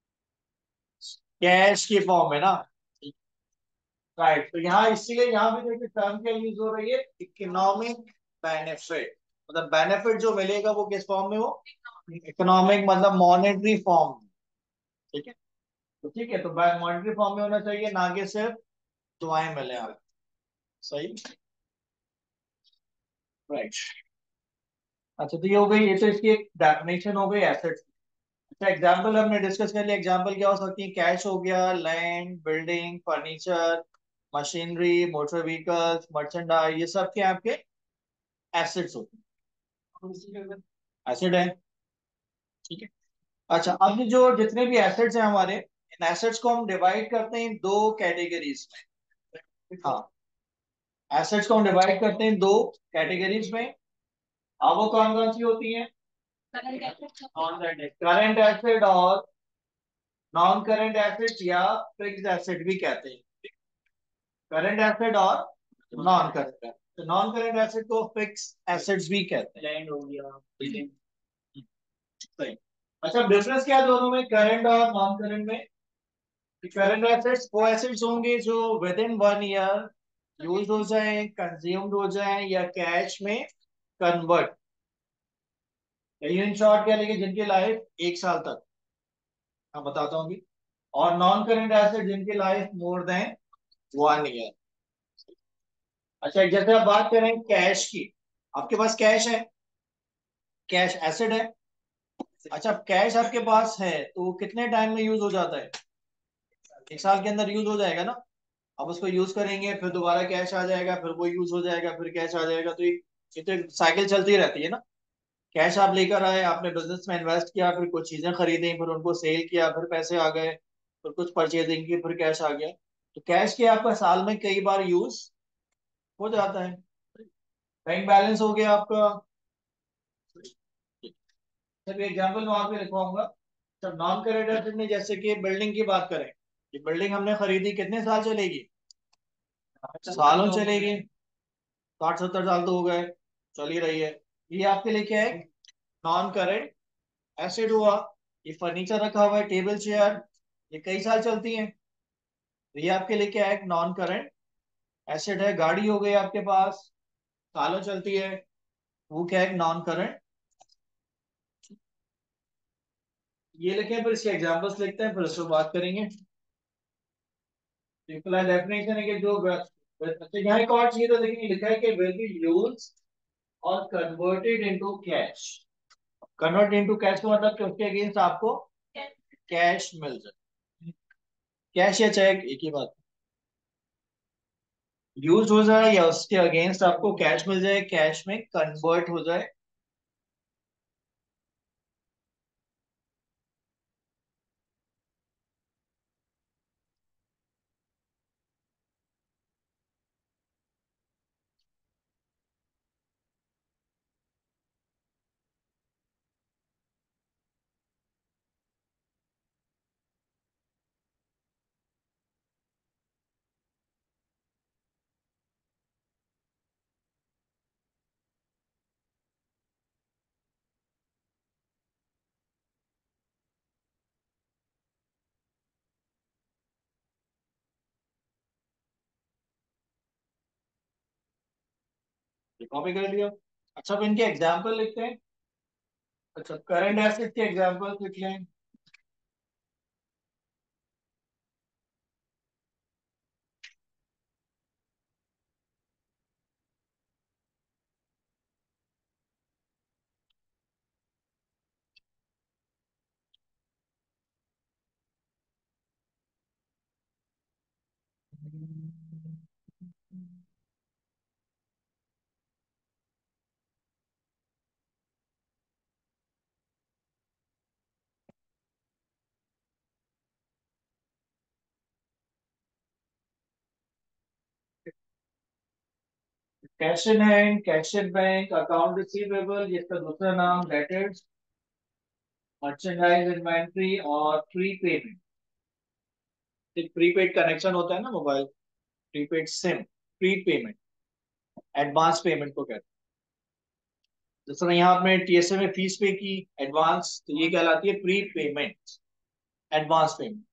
कैश की फॉर्म में ना। राइट, तो यहाँ इसीलिए यहाँ भी देखिए टर्म क्या यूज हो रही है, इकोनॉमिक बेनिफिट। मतलब बेनिफिट जो मिलेगा वो किस फॉर्म में हो? इकोनॉमिक मतलब मॉनेटरी फॉर्म में। ठीक है, तो ठीक है, तो मॉनेटरी फॉर्म में होना चाहिए, ना कि सिर्फ दुआएं मिले आप। सही। राइट। अच्छा, तो ये हो गई, ये तो इसकी एक डेफिनेशन हो गई एसेट्स। अच्छा, एग्जाम्पल हमने डिस्कस कर लिया। एग्जाम्पल क्या हो सकती है? कैश हो गया, land, building, furniture, machinery, motor vehicles, merchandise, ये सब के आपके एसेट्स होते हैं, एसेट है। ठीक है। अच्छा, अब जो जितने भी एसेट्स हैं हमारे, इन एसेट्स को हम डिवाइड करते हैं दो कैटेगरीज में। हाँ, एसेट्स को हम डिवाइड करते हैं दो कैटेगरीज में। अब वो कौन कौन सी होती हैं? करंट एसेट और नॉन करंट एसेट, या फिक्स्ड एसेट भी कहते हैं। करंट एसेट और नॉन करंट एसेट। तो नॉन करंट एसेट को फिक्स एसेट्स भी कहते हैं। लैंड हो गया, बिल्डिंग। सही। अच्छा, डिफरेंस क्या है दोनों में, करंट और नॉन करंट में? करंट एसेट्स वो एसेट्स होंगे जो विद इन 1 ईयर यूज हो जाए, कंज्यूम्ड हो जाए, या कैश में कन्वर्ट। इन शॉर्ट क्या लेंगे, जिनकी लाइफ 1 साल तक, मैं बताता हूँ अभी। और नॉन करंट एसेट जिनकी लाइफ मोर देन 1 ईयर। अच्छा, जैसे आप बात करें कैश की, आपके पास कैश है, कैश एसेट है। अच्छा, कैश आपके पास है तो वो कितने टाइम में यूज हो जाता है? 1 साल के अंदर यूज हो जाएगा ना। अब उसको यूज करेंगे, फिर दोबारा कैश आ जाएगा, फिर वो यूज हो जाएगा, फिर कैश आ जाएगा, तो ये तो एक साइकिल चलती रहती है ना। कैश आप लेकर आए, आपने बिजनेस में इन्वेस्ट किया, फिर कुछ चीजें खरीदी, फिर उनको सेल किया, फिर पैसे आ गए, फिर कुछ परचेजिंग की, फिर कैश आ गया। तो कैश के आपका साल में कई बार यूज हो जाता है। बैंक बैलेंस हो गया आपका। सर एग्जाम्पल मैं वहां पे लिखवाऊंगा। सर नॉन करेंट एसेट में जैसे कि बिल्डिंग की बात करें, ये बिल्डिंग हमने खरीदी, कितने साल चलेगी? सालों चलेगी। 60-70 साल तो हो गए, चल ही रही है। ये आपके लिए क्या है? नॉन करेंट एसेट हुआ। ये फर्नीचर रखा हुआ है, टेबल चेयर, ये कई साल चलती हैं। तो ये आपके लिए क्या है? नॉन करंट एसेट है। गाड़ी हो गई आपके पास, सालों चलती है, वो क्या है? Non current. ये लिखें, फिर इसके एग्जांपल्स लिखते हैं, फिर उसको बात करेंगे। सिंपल है, डेफिनेशन है कि जो अच्छा, यहाँ एक और चीज है, लेकिन लिखा है कि विल बी यूज और converted into cash. Convert into cash का मतलब कि उसके अगेंस्ट आपको कैश मिल जाए। कैश या चेक एक ही बात। यूज हो जाए या उसके अगेंस्ट आपको कैश मिल जाए, कैश में कन्वर्ट हो जाए। कॉपी कर लिया। अच्छा, अब इनके एग्जाम्पल लिखते हैं। अच्छा, करंट एसेट के एग्जाम्पल लिख लें। Cash in hand, cash in bank, account receivable, जिसका दूसरा नाम डेटर्स, मर्चेंडाइज इन्वेंट्री और प्री पेमेंट। एक प्रीपेड कनेक्शन होता है ना mobile, prepaid sim, prepayment, advance payment को कहते हैं। जिस तरह यहाँ आपने टीएसए में फीस पे की एडवांस, तो ये कहलाती है प्री पेमेंट, एडवांस पेमेंट।